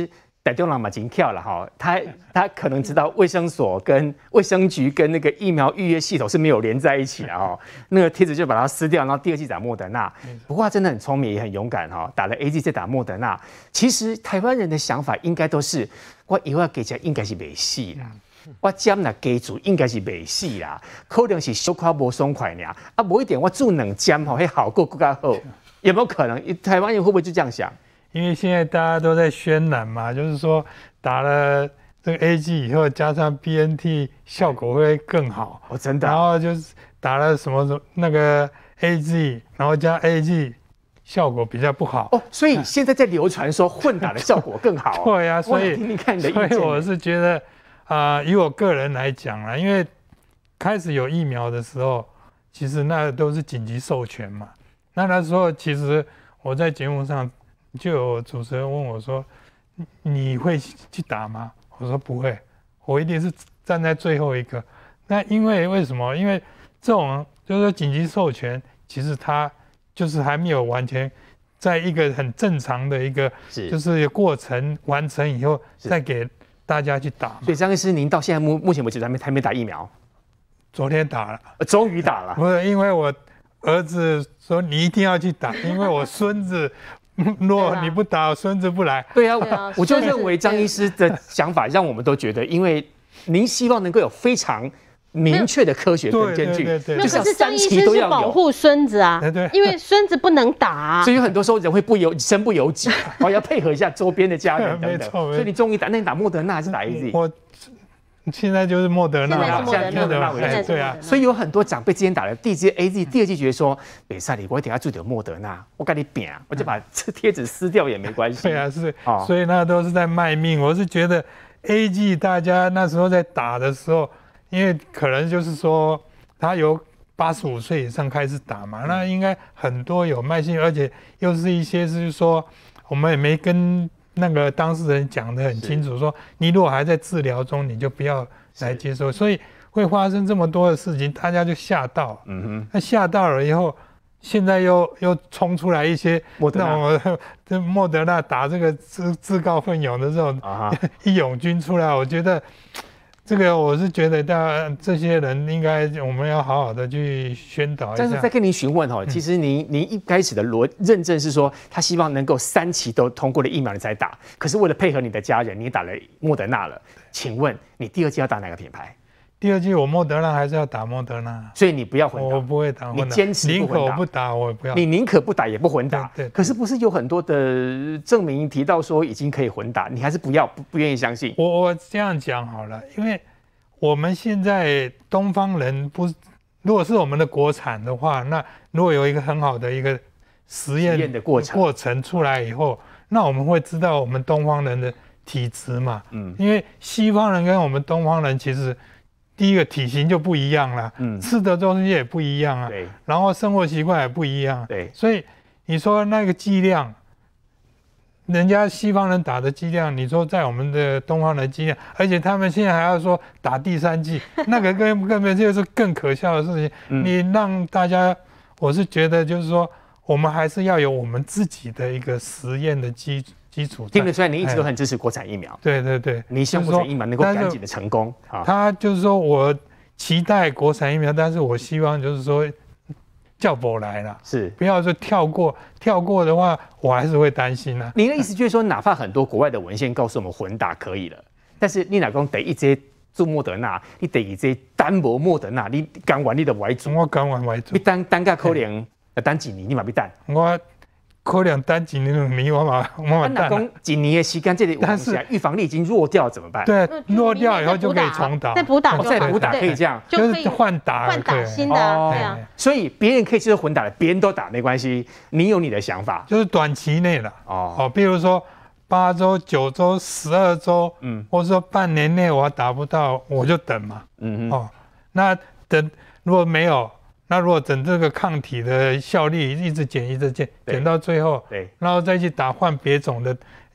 台中人嘛真跳了哈，他可能知道卫生所跟卫生局跟那个疫苗预约系统是没有连在一起的哈，那个贴纸就把它撕掉，然后第2剂打莫德纳。不过他真的很聪明，也很勇敢哈，打了 AZ 再打莫德纳。其实台湾人的想法应该都是，我以后给起来应该是没死啦。我针若加注应该是袂死啦，可能是小可无爽快尔，啊，无一点我注2针吼，迄效果更加好，有没有可能？台湾人会不会就这样想？ 因为现在大家都在渲染嘛，就是说打了这个 AG 以后，加上 BNT 效果会更好。 哦，真的。 然后就是打了什么那个 AG， 然后加 AG。效果比较不好哦，所以现在在流传说混打的效果更好。 对呀，所以听听看你的意见。 所以我是觉得以我个人来讲啦，因为开始有疫苗的时候，其实那都是紧急授权嘛。那时候其实我在节目上就有主持人问我说：“你会去打吗？”我说不会，我一定是站在最后一个。那因为什么？因为这种就是说紧急授权，其实它就是还没有完全在一个很正常的一个就是过程完成以后，再给大家去打。 所以张医师，您到现在目前为止还没打疫苗？ 昨天打了， 终于打了。 不是因为我儿子说你一定要去打，因为我孙子若你不打，孙子不来。 对啊，我就认为张医师的想法让我们都觉得，因为您希望能够有非常明确的科学跟根据， 可是张医师是保护孙子啊，因为孙子不能打， 所以有很多时候人会身不由己，要配合一下周边的家人等等。所以你终于打，那你打莫德纳还是打 AZ？ 我现在就是莫德纳， 现在莫德纳为主，对啊。所以有很多长辈之前打了第1剂 AZ， 第2剂觉得说，北赛里我一定要注点莫德纳，我跟你拼，我就把这贴纸撕掉也没关系。 对啊，是，所以那都是在卖命。我是觉得 AZ 大家那时候在打的时候。因为可能就是说，他由85岁以上开始打嘛，那应该很多有慢性，而且又是一些是说，我们也没跟那个当事人讲得很清楚，说你如果还在治疗中，你就不要来接受，所以会发生这么多的事情，大家就吓到。那吓到了以后，现在又冲出来一些莫德纳打这个自告奋勇的这种义勇军出来，我觉得。这个我是觉得，这些人应该我们要好好的去宣导一下。 但是在跟您询问哈，其实您一开始的认证是说，他希望能够3期都通过了疫苗你才打。可是为了配合你的家人，你打了莫德纳了，请问你第2剂要打哪个品牌？ 第2剂我莫德纳还是要打莫德纳， 所以你不要混打。 我不会打混打， 你坚持宁可我不打，我也不要。 你宁可不打也不混打。 对。 可是不是有很多的证明提到说已经可以混打，你还是不愿意相信？ 我这样讲好了，因为我们现在东方人如果是我们的国产的话，那如果有一个很好的一个实验的过程出来以后，那我们会知道我们东方人的体质嘛。因为西方人跟我们东方人其实。第一个体型就不一样了，吃的东西也不一样啊，然后生活习惯也不一样，所以你说那个剂量，人家西方人打的剂量，你说在我们的东方人剂量，而且他们现在还要说打第3剂，那个根本就是更可笑的事情。你让大家，我是觉得就是说，我们还是要有我们自己的一个实验的基础。 听得出来，你一直都很支持国产疫苗。 对对对， 你希望国产疫苗能够赶紧的成功。 他就是说我期待国产疫苗，但是我希望就是说叫不来了， 是不要说跳过的话，我还是会担心啊。 您的意思就是说，哪怕很多国外的文献告诉我们混打可以了，但是你哪讲得一直做莫德纳，你得一直单薄莫德纳，你讲完你的为主， 我讲完为主， 你单个可能单几年，你嘛必单。 我可能单几年2年，我嘛单。 讲几年的时间，这里但是预防力已经弱掉怎么办？ 对，弱掉以后就可以重打， 再补打， 再补打可以这样， 就是换打新的，对啊。 所以别人可以接受混打的，别人都打没关系，你有你的想法， 就是短期内了哦，比如说8周、9周、12周，或者说半年内我打不到，我就等嘛，那等如果没有。那如果等这个抗体的效力一直减到最后，然后再去换别种的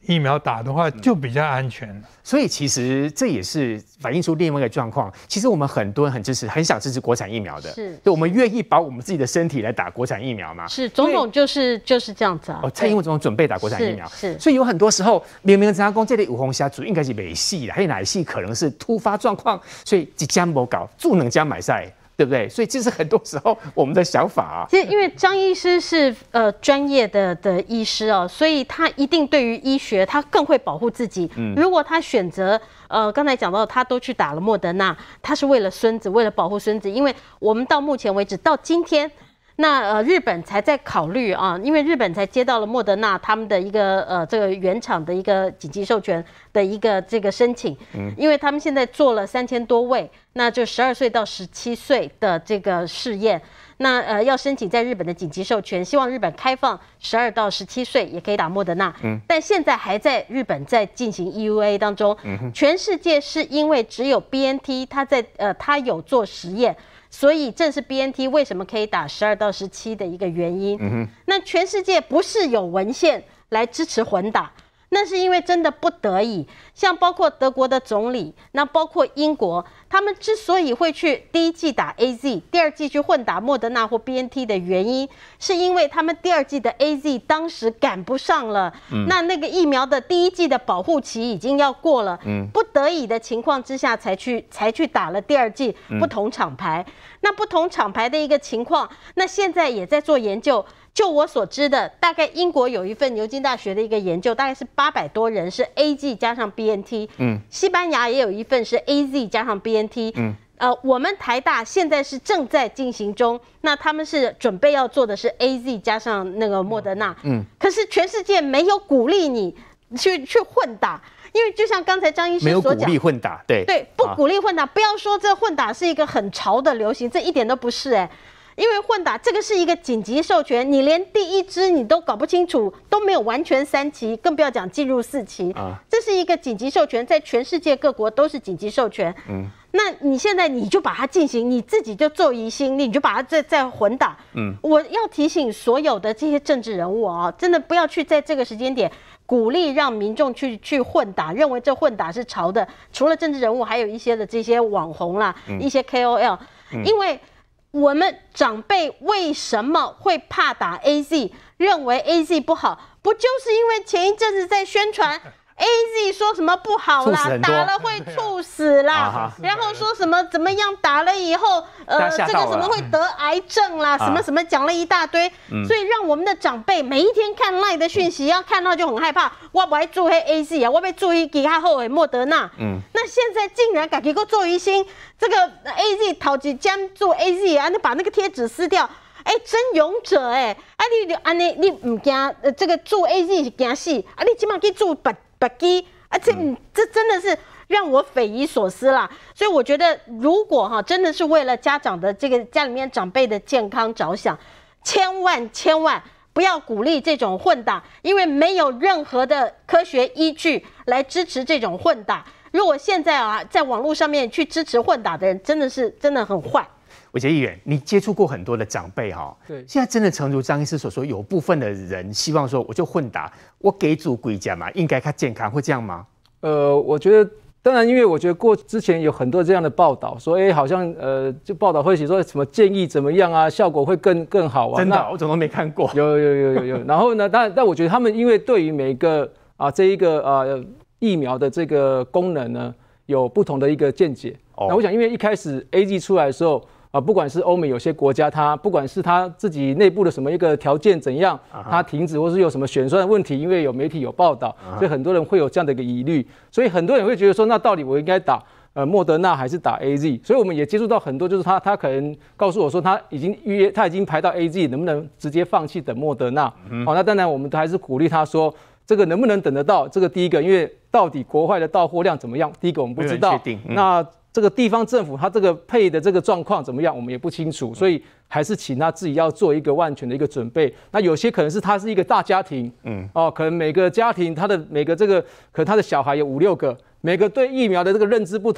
疫苗打的话，就比较安全。 所以其实这也是反映出另外一个状况。其实我们很多人很想支持国产疫苗的， 是， 对，我们愿意把我们自己的身体来打国产疫苗嘛？ 是，总统就是这样子啊。 蔡英文总统准备打国产疫苗， 是， 所以有很多时候明人家讲这类五红虾主应该是没戏的，还有哪戏可能是突发状况，所以即将不搞，助能将买赛。对不对？所以这是很多时候我们的想法啊。 其实因为张医师是专业的医师哦，所以他一定对于医学他更会保护自己。如果他选择刚才讲到他都去打了莫德纳，他是为了孙子，为了保护孙子。因为我们到目前为止到今天。那日本才在考虑啊，因为日本才接到了莫德纳他们的一个这个原厂的一个紧急授权的一个这个申请，因为他们现在做了3000多位，那就12岁到17岁的这个试验，那要申请在日本的紧急授权，希望日本开放12到17岁也可以打莫德纳，但现在还在日本在进行 EUA 当中，全世界是因为只有 BNT 它有做实验。所以正是 BNT 为什么可以打12到17的一个原因。那全世界不是有文献来支持混打，那是因为真的不得已。像包括德国的总理，那包括英国，他们之所以会去第一剂打 AZ， 第二剂去混打莫德纳或 BNT 的原因，是因为他们第二剂的 AZ 当时赶不上了，那个疫苗的第一剂的保护期已经要过了，不得已的情况之下才去打了第二剂不同厂牌。那不同厂牌的一个情况，那现在也在做研究。就我所知的，大概英国有一份牛津大学的一个研究，大概是800多人是 AZ 加上 BNT，西班牙也有一份是 AZ 加上 BNT，我们台大现在是正在进行中，那他们是准备要做的是 AZ 加上那个莫德纳，可是全世界没有鼓励你去混打。因为就像刚才张医师所讲， 没有鼓励混打，对， 不鼓励混打，不要说这混打是一个很潮的流行，这一点都不是因为混打这个是一个紧急授权，你连第一支你都搞不清楚，都没有完全3期，更不要讲进入4期。这是一个紧急授权，在全世界各国都是紧急授权。那你现在你就把它进行，你自己就做疑心，你就把它再混打。我要提醒所有的这些政治人物啊，真的不要去在这个时间点鼓励让民众去混打，认为这混打是潮的。除了政治人物，还有一些的这些网红啦，一些 KOL，因为我们长辈为什么会怕打 AZ， 认为 AZ 不好，不就是因为前一阵子在宣传AZ 说什么不好啦，打了会猝死啦，然后说什么怎么样打了以后，这个什么会得癌症啦，什么什么讲了一大堆，所以让我们的长辈每一天看 LINE 的讯息，要看到就很害怕，我不爱注黑 AZ 啊，我被注意其他后的莫德纳，那现在竟然改给个做疑心，这个 AZ 讨几将做 AZ 啊，你把那个贴纸撕掉。真勇者你就安尼，你唔惊这个做 AZ 是惊死，你起码去做白机这真的是让我匪夷所思啦。所以我觉得，如果真的是为了家长的这个家里面长辈的健康着想，千万不要鼓励这种混打，因为没有任何的科学依据来支持这种混打。如果现在在网络上面去支持混打的人，真的很坏。 伟杰议员，你接触过很多的长辈对，现在真的诚如张医师所说，有部分的人希望说，我就混打，我给主归家嘛，应该他健康，会这样吗？ 我觉得，当然，因为我觉得之前有很多这样的报道，说，好像就报道会写说什么建议怎么样啊，效果会更好啊。 真的，我怎么都没看过。 有。然后呢，但我觉得他们因为对于每一个这一个疫苗的这个功能呢，有不同的一个见解。那我想，因为一开始 AZ 出来的时候。不管是欧美有些国家，它不管是它自己内部的什么一个条件怎样，它停止或是有什么选酸的问题，因为有媒体有报道，所以很多人会有这样的一个疑虑，所以很多人会觉得说，那到底我应该打莫德纳还是打 AZ？ 所以我们也接触到很多，就是他可能告诉我说，他已经排到 AZ， 能不能直接放弃等莫德纳？那当然我们还是鼓励他说，这个能不能等得到？这个第一个，因为到底国外的到货量怎么样？第一个我们不知道。那这个地方政府它这个配的这个状况怎么样，我们也不清楚，所以还是请他自己要做一个万全的一个准备。那有些可能是他是一个大家庭，可能每个家庭他的每个这个可能他的小孩有5、6个，每个对疫苗的这个认知不同，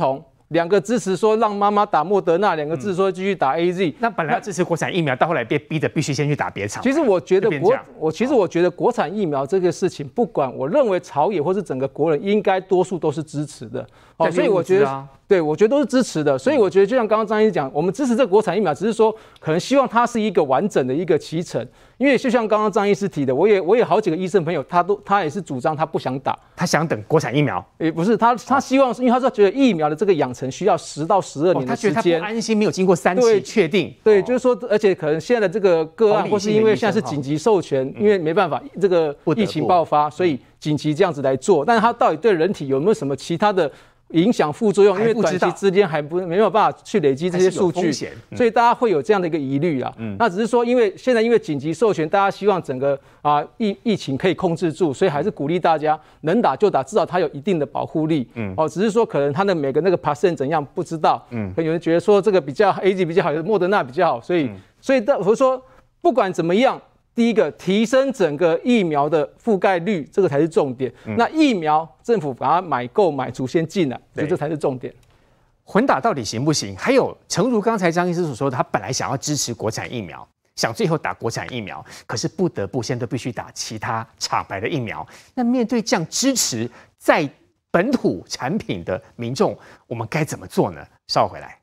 2个支持说让妈妈打莫德纳，2个支持说继续打 AZ。 那本来要支持国产疫苗，到后来被逼着必须先去打别厂。 其实我觉得我觉得国产疫苗这个事情，不管我认为朝野或是整个国人，应该多数都是支持的。所以我觉得。对，我觉得都是支持的，所以我觉得就像刚刚张医师讲，我们支持这个国产疫苗，只是说可能希望它是一个完整的一个脐橙，因为就像刚刚张医师提的，我也好几个医生朋友，他也是主张他不想打， 他想等国产疫苗， 也不是他希望，因为他说觉得疫苗的这个养成需要10到12年的时间， 他觉得他不安心，没有经过3期确定， 对，就是说，而且可能现在的这个个案，或是因为现在是紧急授权，因为没办法这个疫情爆发，所以紧急这样子来做，但是他到底对人体有没有什么其他的影响副作用？因为短期之间没有办法去累积这些数据，所以大家会有这样的一个疑虑啦。那只是说，因为现在因为紧急授权，大家希望整个疫情可以控制住，所以还是鼓励大家能打就打，至少它有一定的保护力。只是说可能它的每个那个 percent 怎样不知道。可能有人觉得说这个比较 AZ 比较好，有莫德纳比较好，所以我说不管怎么样。第一个，提升整个疫苗的覆盖率，这个才是重点。那疫苗政府把它购买足先进来，所以这才是重点。 混打到底行不行？还有，诚如刚才张医师所说的，他本来想要支持国产疫苗，想最后打国产疫苗，可是不得不现在都必须打其他厂牌的疫苗。那面对这样支持在本土产品的民众，我们该怎么做呢？稍后回来。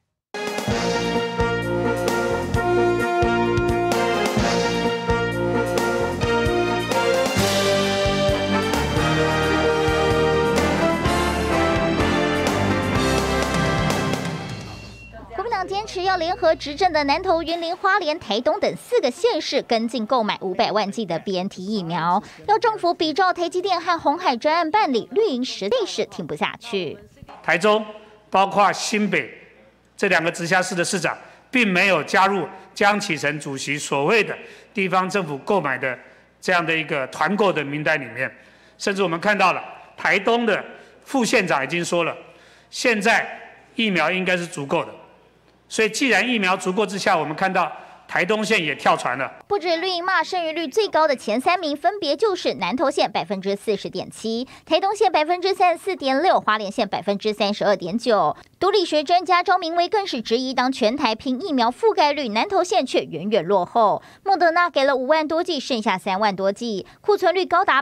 坚持要联合执政的南投、云林、花莲、台东等4个县市跟进购买500万剂的 BNT 疫苗，要政府比照台积电和鸿海专案办理，绿营实力是听不下去。 台中包括新北这2个直辖市的市长，并没有加入江启臣主席所谓的地方政府购买的这样的一个团购的名单里面，甚至我们看到了台东的副县长已经说了，现在疫苗应该是足够的。所以，既然疫苗足够之下，我们看到台东县也跳船了。 不止绿营骂生育率最高的前3名，分别就是南投县40.7%，台东县34.6%，花莲县32.9%。毒理学专家张明威更是质疑，当全台凭疫苗覆盖率，南投县却远远落后。莫德纳给了5万多剂，剩下3万多剂，库存率高达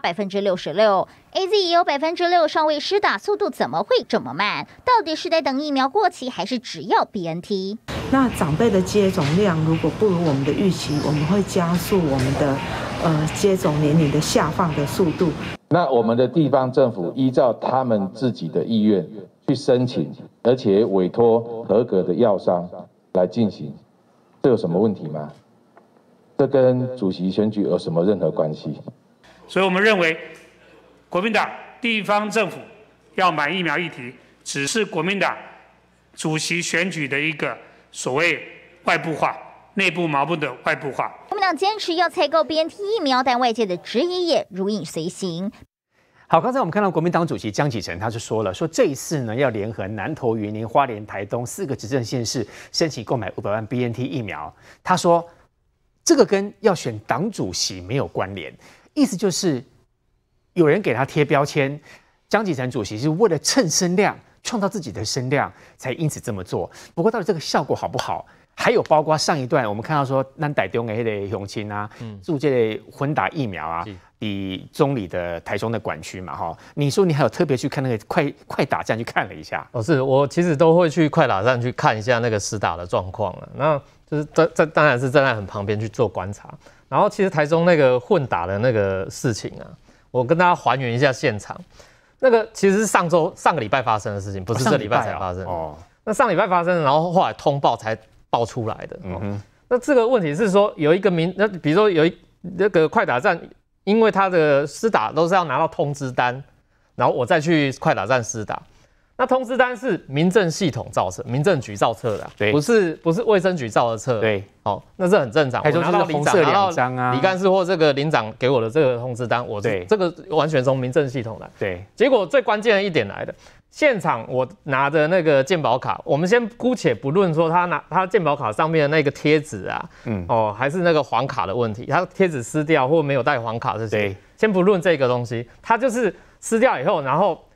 66%。AZ 也有6%尚未施打，速度怎么会这么慢？到底是在等疫苗过期，还是只要 BNT？ 那长辈的接种量如果不如我们的预期，我们会加速我们的接种年龄的下放的速度。 那我们的地方政府依照他们自己的意愿去申请，而且委托合格的药商来进行，这有什么问题吗？这跟主席选举有什么任何关系？ 所以我们认为，国民党地方政府要买疫苗议题，只是国民党主席选举的一个所谓外部化、内部矛盾的外部化。 国民党坚持要采购 BNT 疫苗，但外界的质疑也如影随形。 好，刚才我们看到国民党主席江启臣，他是说了，说这一次呢要联合南投、云林、花莲、台东4个执政县市申请购买500万 BNT 疫苗。他说这个跟要选党主席没有关联，意思就是有人给他贴标签，江启臣主席是为了蹭声量，创造自己的声量，才因此这么做。不过到底这个效果好不好？还有包括上一段我们看到说，咱台中的那个乡亲啊，注这个混打疫苗啊，比中里的台中的管区嘛，哈，你说你还有特别去看那个快打站去看了一下？ 是我其实都会去快打站去看一下那个施打的状况了。那就是这当然是站在很旁边去做观察。然后其实台中那个混打的那个事情啊，我跟大家还原一下现场。那个其实是上个礼拜发生的事情，不是这礼拜才发生。那上礼拜发生，然后后来通报才爆出来的。那这个问题是说有一个比如说那个快打站，因为他的施打都是要拿到通知单，然后我再去快打站施打。那通知单是民政系统造册，民政局造册的，对，不是卫生局造的册，对，那是很正常。我拿到领长拿到李干事或这个领长给我的这个通知单，我这个完全从民政系统来。对，结果最关键的一点来的，现场我拿着那个健保卡，我们先姑且不论说他健保卡上面的那个贴纸啊，还是那个黄卡的问题，他贴纸撕掉或没有带黄卡这些，先不论这个东西，他就是撕掉以后，然后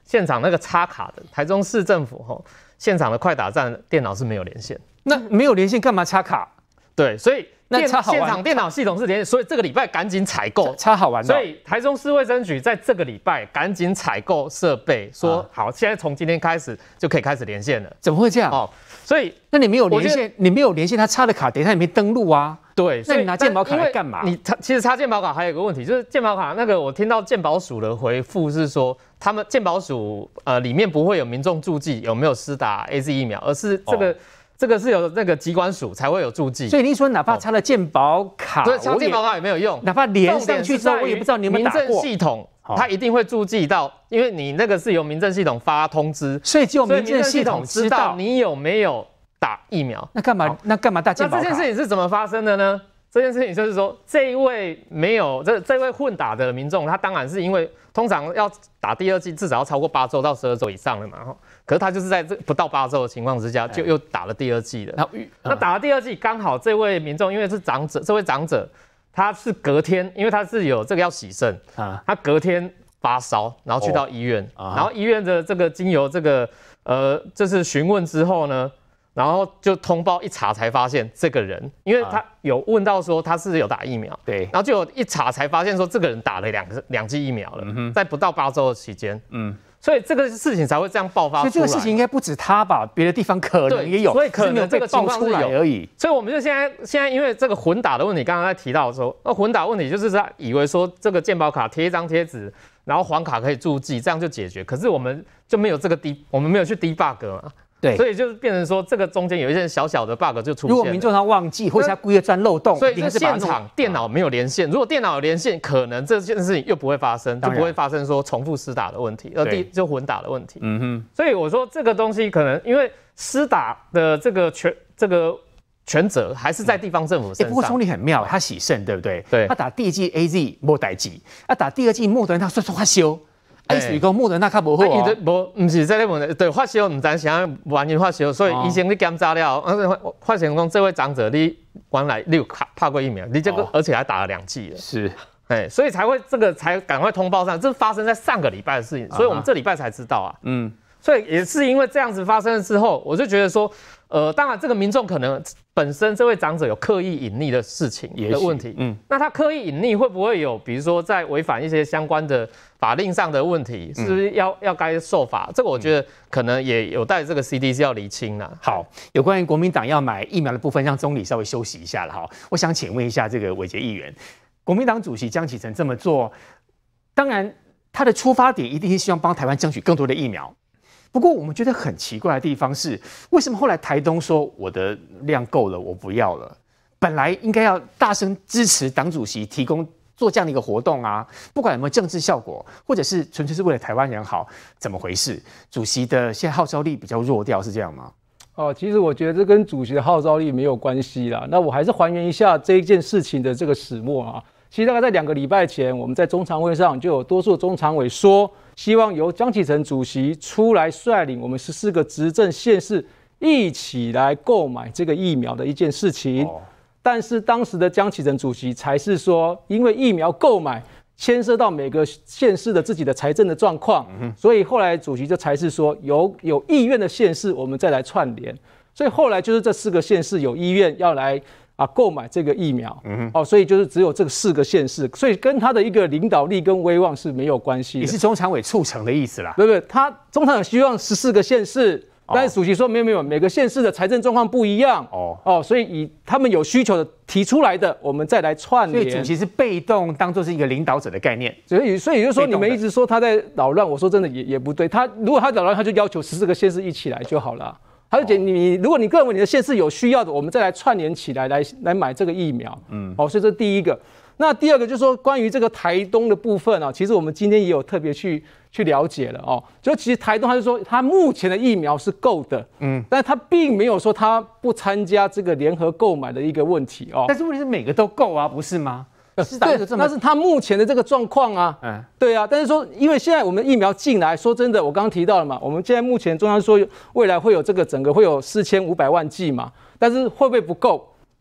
现场那个插卡的台中市政府现场的快打站电脑是没有连线。 那没有连线干嘛插卡？ 对，所以那插好玩， 现场电脑系统是连线，所以这个礼拜赶紧采购， 插好玩的。 所以台中市卫生局在这个礼拜赶紧采购设备，说好，现在从今天开始就可以开始连线了。 怎么会这样？ 所以那你没有连线，你没有连线，他插的卡等一下也没登录啊。 对， 那你拿健保卡来干嘛？ 其实插健保卡还有一个问题，就是健保卡那个我听到健保署的回复是说，他们健保署里面不会有民众注记有没有施打 AZ 疫苗，而是这个是有那个疾管署才会有注记。 所以你说哪怕插了健保卡， 对，插健保卡也没有用， 哪怕连上去之后，我也不知道你有没有打过。 民政系统它一定会注记到，因为你那个是由民政系统发通知， 所以只有民政系统知道你有没有打疫苗。 那干嘛？那干嘛打健保卡？ 那这件事情是怎么发生的呢？这件事情就是说，这一位混打的民众，他当然是因为通常要打第二剂，至少要超过8周到12周以上了嘛。可是他就是在这不到8周的情况之下，就又打了第二剂了。那打了第二剂，刚好这位民众因为是长者，这位长者他是隔天，因为他是有这个要洗肾啊，他隔天发烧，然后去到医院，然后医院的这个经由这个就是询问之后呢。然后就通报一查才发现这个人，因为他有问到说他是有打疫苗， 对， 然后就有一查才发现说这个人打了两剂疫苗了，在不到8周的期间，所以这个事情才会这样爆发出来。 所以这个事情应该不止他吧，别的地方可能也有， 所以可能这个情况出来而已。 所以我们就现在因为这个混打的问题，刚刚在提到说，那混打问题就是他以为说这个健保卡贴一张贴纸，然后黄卡可以注记，这样就解决。可是我们就没有这个我们没有去debug嘛。 对， 所以就是变成说，这个中间有一些小小的 bug 就出现了。 如果民众他忘记，或者他故意钻漏洞， 所以是现场电脑没有连线。如果电脑有连线，可能这件事情又不会发生，就不会发生说重复施打的问题，就混打的问题。所以我说这个东西可能因为施打的这个权责还是在地方政府身上。 不过总理很妙，他洗肾对不对？ 对， 他打第一剂 AZ 没代志，打第二剂莫德纳他说发烧。属于讲莫德纳较无好哦， 不是这个问题，对发烧唔知啥原因发烧，所以医生去检查了，发现讲这位长者你原来你有拍过疫苗，你这个而且还打了2剂了， 是， 所以才会这个才赶快通报上，这是发生在上个礼拜的事情，所以我们这礼拜才知道啊，所以也是因为这样子发生了之后，我就觉得说，当然这个民众可能本身这位长者有刻意隐匿的事情的问题，那他刻意隐匿会不会有，比如说在违反一些相关的法令上的问题，是不是要该受罚？这个我觉得可能也有待这个 CDC 要厘清啦。 好，有关于国民党要买疫苗的部分，让总理稍微休息一下了哈。我想请问一下这个伟捷议员，国民党主席江启臣这么做，当然他的出发点一定是希望帮台湾争取更多的疫苗。不过我们觉得很奇怪的地方是，为什么后来台东说我的量够了，我不要了？本来应该要大声支持党主席提供做这样的一个活动啊，不管有没有政治效果，或者是纯粹是为了台湾人好，怎么回事？主席的现在号召力比较弱掉，是这样吗？ 其实我觉得这跟主席的号召力没有关系啦。那我还是还原一下这一件事情的这个始末啊。其实大概在2个礼拜前，我们在中常会上就有多数中常委说，希望由江启臣主席出来率领我们14个执政县市一起来购买这个疫苗的一件事情。但是当时的江启臣主席才是说，因为疫苗购买牵涉到每个县市的自己的财政的状况，所以后来主席就才是说有意愿的县市我们再来串联。所以后来就是这4个县市有意愿要来购买这个疫苗，所以就是只有这个4个县市，所以跟他的一个领导力跟威望是没有关系的。 也是中常委促成的意思啦。 不，他中常委希望14个县市，但是主席说没有，每个县市的财政状况不一样，所以以他们有需求的提出来的，我们再来串联。 所以主席是被动当作是一个领导者的概念。 所以也就是说，你们一直说他在扰乱，我说真的也不对。如果他扰乱，他就要求14个县市一起来就好了。而且如果你认为你的县市有需要的，我们再来串联起来来买这个疫苗。所以这是第一个。那第二个就是说，关于这个台东的部分其实我们今天也有特别去了解了就其实台东他就说，他目前的疫苗是够的，但是他并没有说他不参加这个联合购买的一个问题但是问题是每个都够啊，不是吗？ 对，那是他目前的这个状况啊。对啊，但是说，因为现在我们疫苗进来，说真的，我刚刚提到了嘛，我们现在目前中央说未来会有这个整个会有4500万剂嘛，但是会不会不够？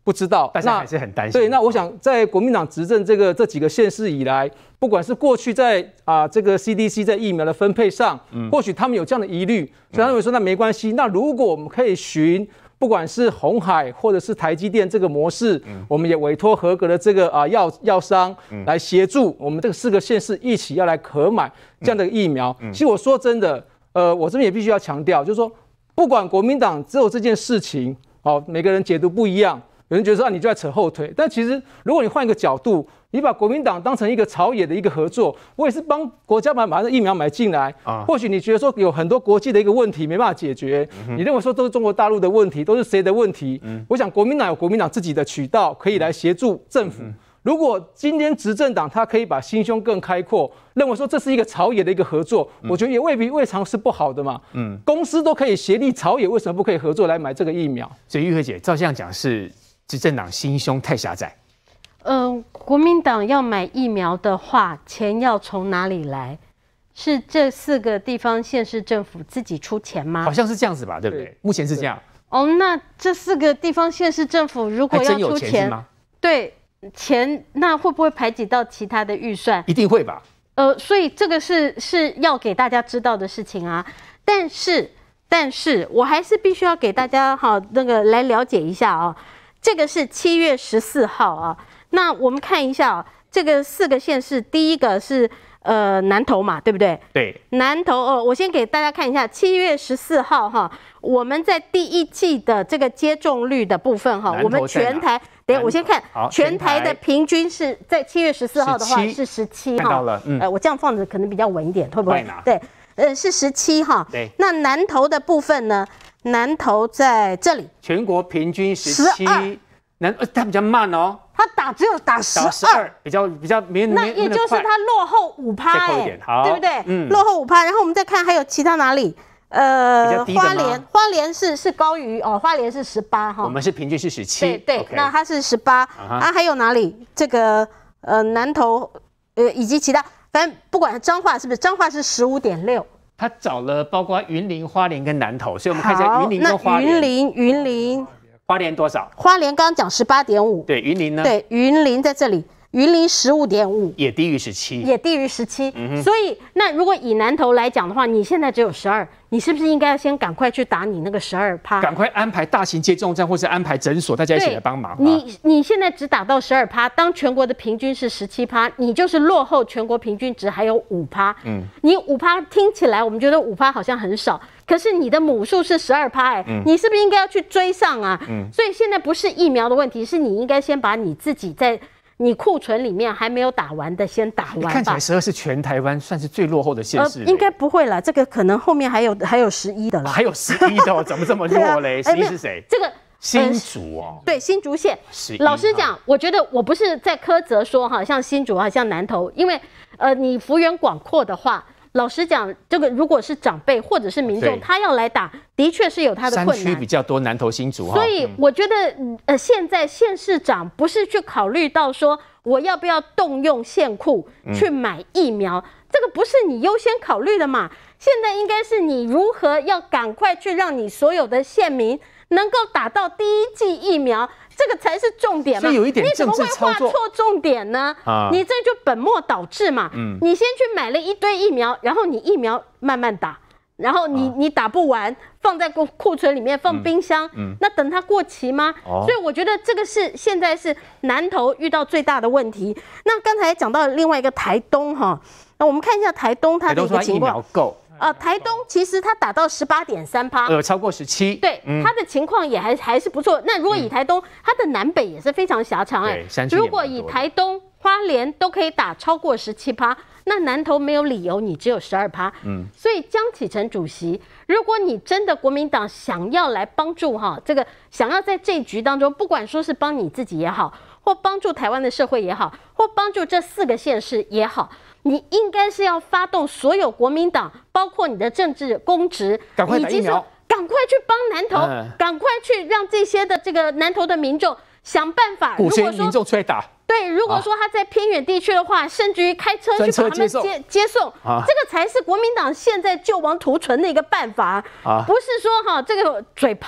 不知道， 大家还是很担心。 对，那我想在国民党执政这几个县市以来，不管是过去在这个 CDC 在疫苗的分配上，或许他们有这样的疑虑，所以他们说那没关系。那如果我们可以循不管是鸿海或者是台积电这个模式，我们也委托合格的这个药商来协助我们这个4个县市一起要来可买这样的疫苗。其实我说真的，我这边也必须要强调，就是说，不管国民党只有这件事情，每个人解读不一样，有人觉得说你就在扯后腿，但其实如果你换一个角度，你把国民党当成一个朝野的一个合作，我也是帮国家把这疫苗买进来。或许你觉得说有很多国际的一个问题没办法解决，你认为说都是中国大陆的问题，都是谁的问题？我想国民党有国民党自己的渠道可以来协助政府。如果今天执政党他可以把心胸更开阔，认为说这是一个朝野的一个合作，我觉得也未尝是不好的嘛。公司都可以协力朝野，为什么不可以合作来买这个疫苗？ 所以玉慧姐照这样讲，是执政党心胸太狭窄。 国民党要买疫苗的话，钱要从哪里来？是这4个地方县市政府自己出钱吗？ 好像是这样子吧，对不对？目前是这样。 那这4个地方县市政府如果要出钱，对钱，那会不会排挤到其他的预算？ 一定会吧。 所以这个是要给大家知道的事情啊。但是我还是必须要给大家来了解一下啊。这个是7月14号啊。那我们看一下这个4个县市，第一个是南投嘛，对不对？ 对， 南投我先给大家看一下7月14号我们在第1季的这个接种率的部分我们全台，等一下我先看全台的平均是在7月14号的话是17 看到了， 我这样放着可能比较稳一点，会不会？对，是17对。那南投的部分呢？南投在这里， 全国平均17，它比较慢哦。 他只有打12， 比较没那也就是他落后5%，对不对？落后5%。然后我们再看还有其他哪里？花莲是高于花莲是18 我们是平均是17， 对，那它是18还有哪里？这个南投以及其他，反正不管彰化是不是，彰化是15.6。 他找了包括云林、花莲跟南投，所以我们看一下云林跟花莲。 云林。 花莲多少？ 花莲刚刚讲18.5。对， 云林呢？ 对，云林在这里，云林15.5， 也低于17， 也低于17。所以，那如果以南投来讲的话，你现在只有12，你是不是应该要先赶快去打你那个12%？ 赶快安排大型接种站，或是安排诊所，大家一起来帮忙。 你现在只打到12%，当全国的平均是17%，你就是落后全国平均值还有5%。你5%听起来我们觉得5%好像很少。可是你的母数是12%，你是不是应该要去追上啊？所以现在不是疫苗的问题，是你应该先把你自己在你库存里面还没有打完的先打完吧。 看起来12是全台湾算是最落后的县市。 应该不会啦，这个可能后面还有11的啦。 还有11的怎么这么弱嘞？11是谁？ 这个新竹对，新竹县。老实讲，我觉得我不是在苛责说像新竹像南投，因为你幅员广阔的话。老实讲，这个如果是长辈或者是民众，他要来打，的确是有他的困难。 山区比较多，南投新竹所以我觉得，现在县市长不是去考虑到说我要不要动用县库去买疫苗，这个不是你优先考虑的嘛？现在应该是你如何要赶快去让你所有的县民能够打到第1剂疫苗。这个才是重点嘛？ 所以有一点政治操作， 你怎么会画错重点呢？你这就本末倒置嘛。你先去买了一堆疫苗，然后你疫苗慢慢打，然后你打不完，放在库存里面放冰箱，那等它过期吗？所以我觉得这个是现在是南投遇到最大的问题。那刚才讲到另外一个台东那我们看一下台东它的一个情况。 疫苗够。 台东其实它打到18.3%， 超过17， 对，它的情况也还是不错。那如果以台东，它的南北也是非常狭长如果以台东、花莲都可以打超过17%，那南投没有理由你只有12%。所以江启臣主席，如果你真的国民党想要来帮助这个，想要在这一局当中，不管说是帮你自己也好，或帮助台湾的社会也好，或帮助这4个县市也好。你应该是要发动所有国民党，包括你的政治公职，以及说赶快去帮南投，赶快去让这些的这个南投的民众想办法。 鼓吹民众出来打。 对，如果说他在偏远地区的话，甚至于开车去把他们接送，这个才是国民党现在救亡图存的一个办法，不是说这个嘴炮。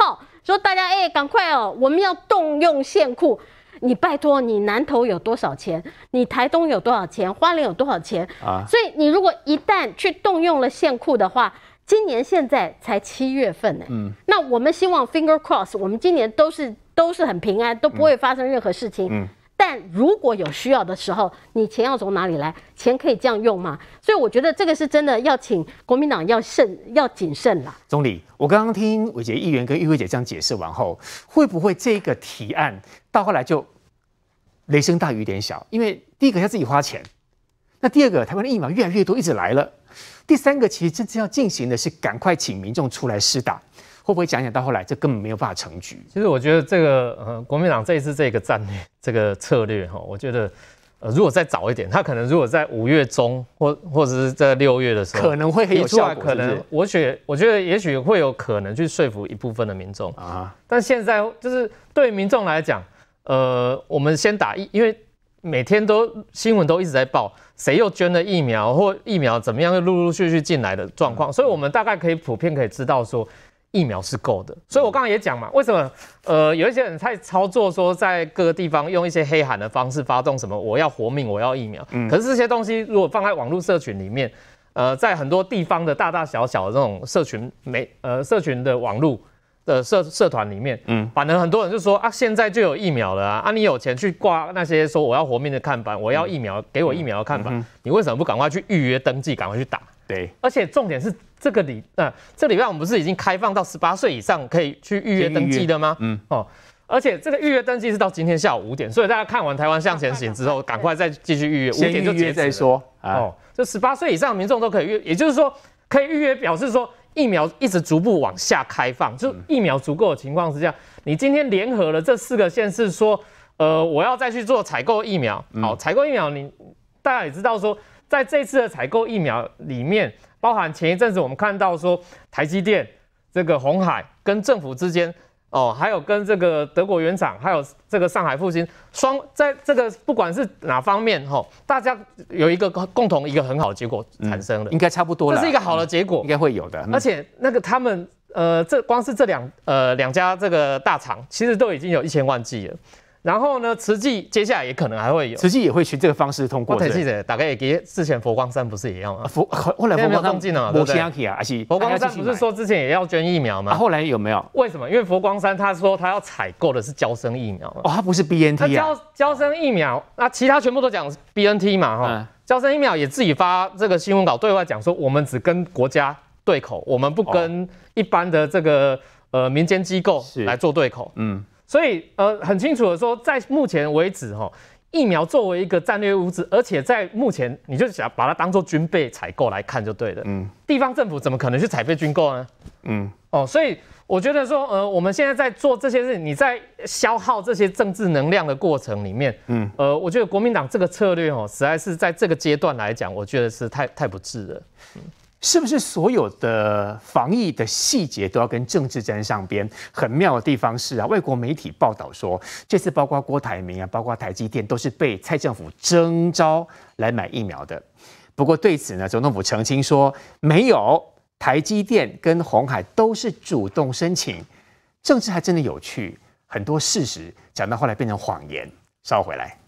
说大家赶快哦，我们要动用现库。你拜托，你南投有多少钱？你台东有多少钱？花莲有多少钱？所以你如果一旦去动用了现库的话，今年现在才7月份呢。那我们希望 finger cross， 我们今年都是很平安，都不会发生任何事情。但如果有需要的时候，你钱要从哪里来？钱可以这样用吗？所以我觉得这个是真的要请国民党要谨慎啦。 总理，我刚刚听伟杰议员跟玉慧姐这样解释完后，会不会这个提案到后来就雷声大雨点小？因为第一个要自己花钱，那第二个台湾的疫苗越来越多，一直来了。第三个，其实真正要进行的是赶快请民众出来施打。会不会讲到后来，这根本没有办法成局？ 其实我觉得这个国民党这一次这个战略、这个策略哈，我觉得如果再早一点，他可能如果在5月中或者是在6月的时候， 可能会很有效果。 可能我觉得也许会有可能去说服一部分的民众啊。但现在就是对民众来讲，我们先打因为每天新闻都一直在报谁又捐了疫苗或疫苗怎么样又陆陆续续进来的状况，所以我们大概普遍可以知道说。疫苗是够的，所以我刚刚也讲嘛，为什么有一些人在操作说在各个地方用一些黑函的方式发动什么我要活命我要疫苗，可是这些东西如果放在网络社群里面，在很多地方的大大小小的这种社群的网络的社团里面，反而很多人就说啊现在就有疫苗了啊，你有钱去挂那些说我要活命的看板，我要疫苗给我疫苗的看板，你为什么不赶快去预约登记，赶快去打？ 对， 而且重点是这礼拜我们不是已经开放到18岁以上可以去预约登记的吗？而且这个预约登记是到今天下午5点，所以大家看完《台湾向前行》之后，赶快再继续预约，5点就截止再说。就18岁以上的民众都可以预约，也就是说可以预约，表示说疫苗一直逐步往下开放，就疫苗足够的情况之下，你今天联合了这4个县市说，我要再去做采购疫苗，采购疫苗大家也知道说。在这次的采购疫苗里面，包含前一阵子我们看到说台积电、这个鸿海跟政府之间，还有跟这个德国原厂，还有这个上海复星在这个不管是哪方面，大家有一个共同一个很好的结果产生了， 应该差不多了， 这是一个好的结果， 应该会有的。 而且那个他们这光是这两家这个大厂，其实都已经有1000万剂了。然后呢，慈济接下来也可能还会有， 慈济也会循这个方式通过。 我记得大概也给之前佛光山不是一样吗？ 后来佛光山动静了，对不对？佛光山不是说之前也要捐疫苗吗？ 后来有没有？ 为什么？因为佛光山他说他要采购的是嬌生疫苗他不是 BNT 啊。 嬌生疫苗，那其他全部都讲 BNT 嘛，嬌生疫苗也自己发这个新闻稿对外讲说，我们只跟国家对口，我们不跟一般的这个民间机构来做对口。所以很清楚的说，在目前为止疫苗作为一个战略物资，而且在目前你就想把它当做军备采购来看就对了。地方政府怎么可能去采备军购呢？所以我觉得说我们现在在做这些事，你在消耗这些政治能量的过程里面，我觉得国民党这个策略实在是在这个阶段来讲，我觉得是太不智了。 是不是所有的防疫的细节都要跟政治沾上边？很妙的地方是外国媒体报道说，这次包括郭台铭包括台积电，都是被蔡政府征召来买疫苗的。不过对此呢，总统府澄清说没有，台积电跟鸿海都是主动申请。政治还真的有趣，很多事实讲到后来变成谎言。稍后回来。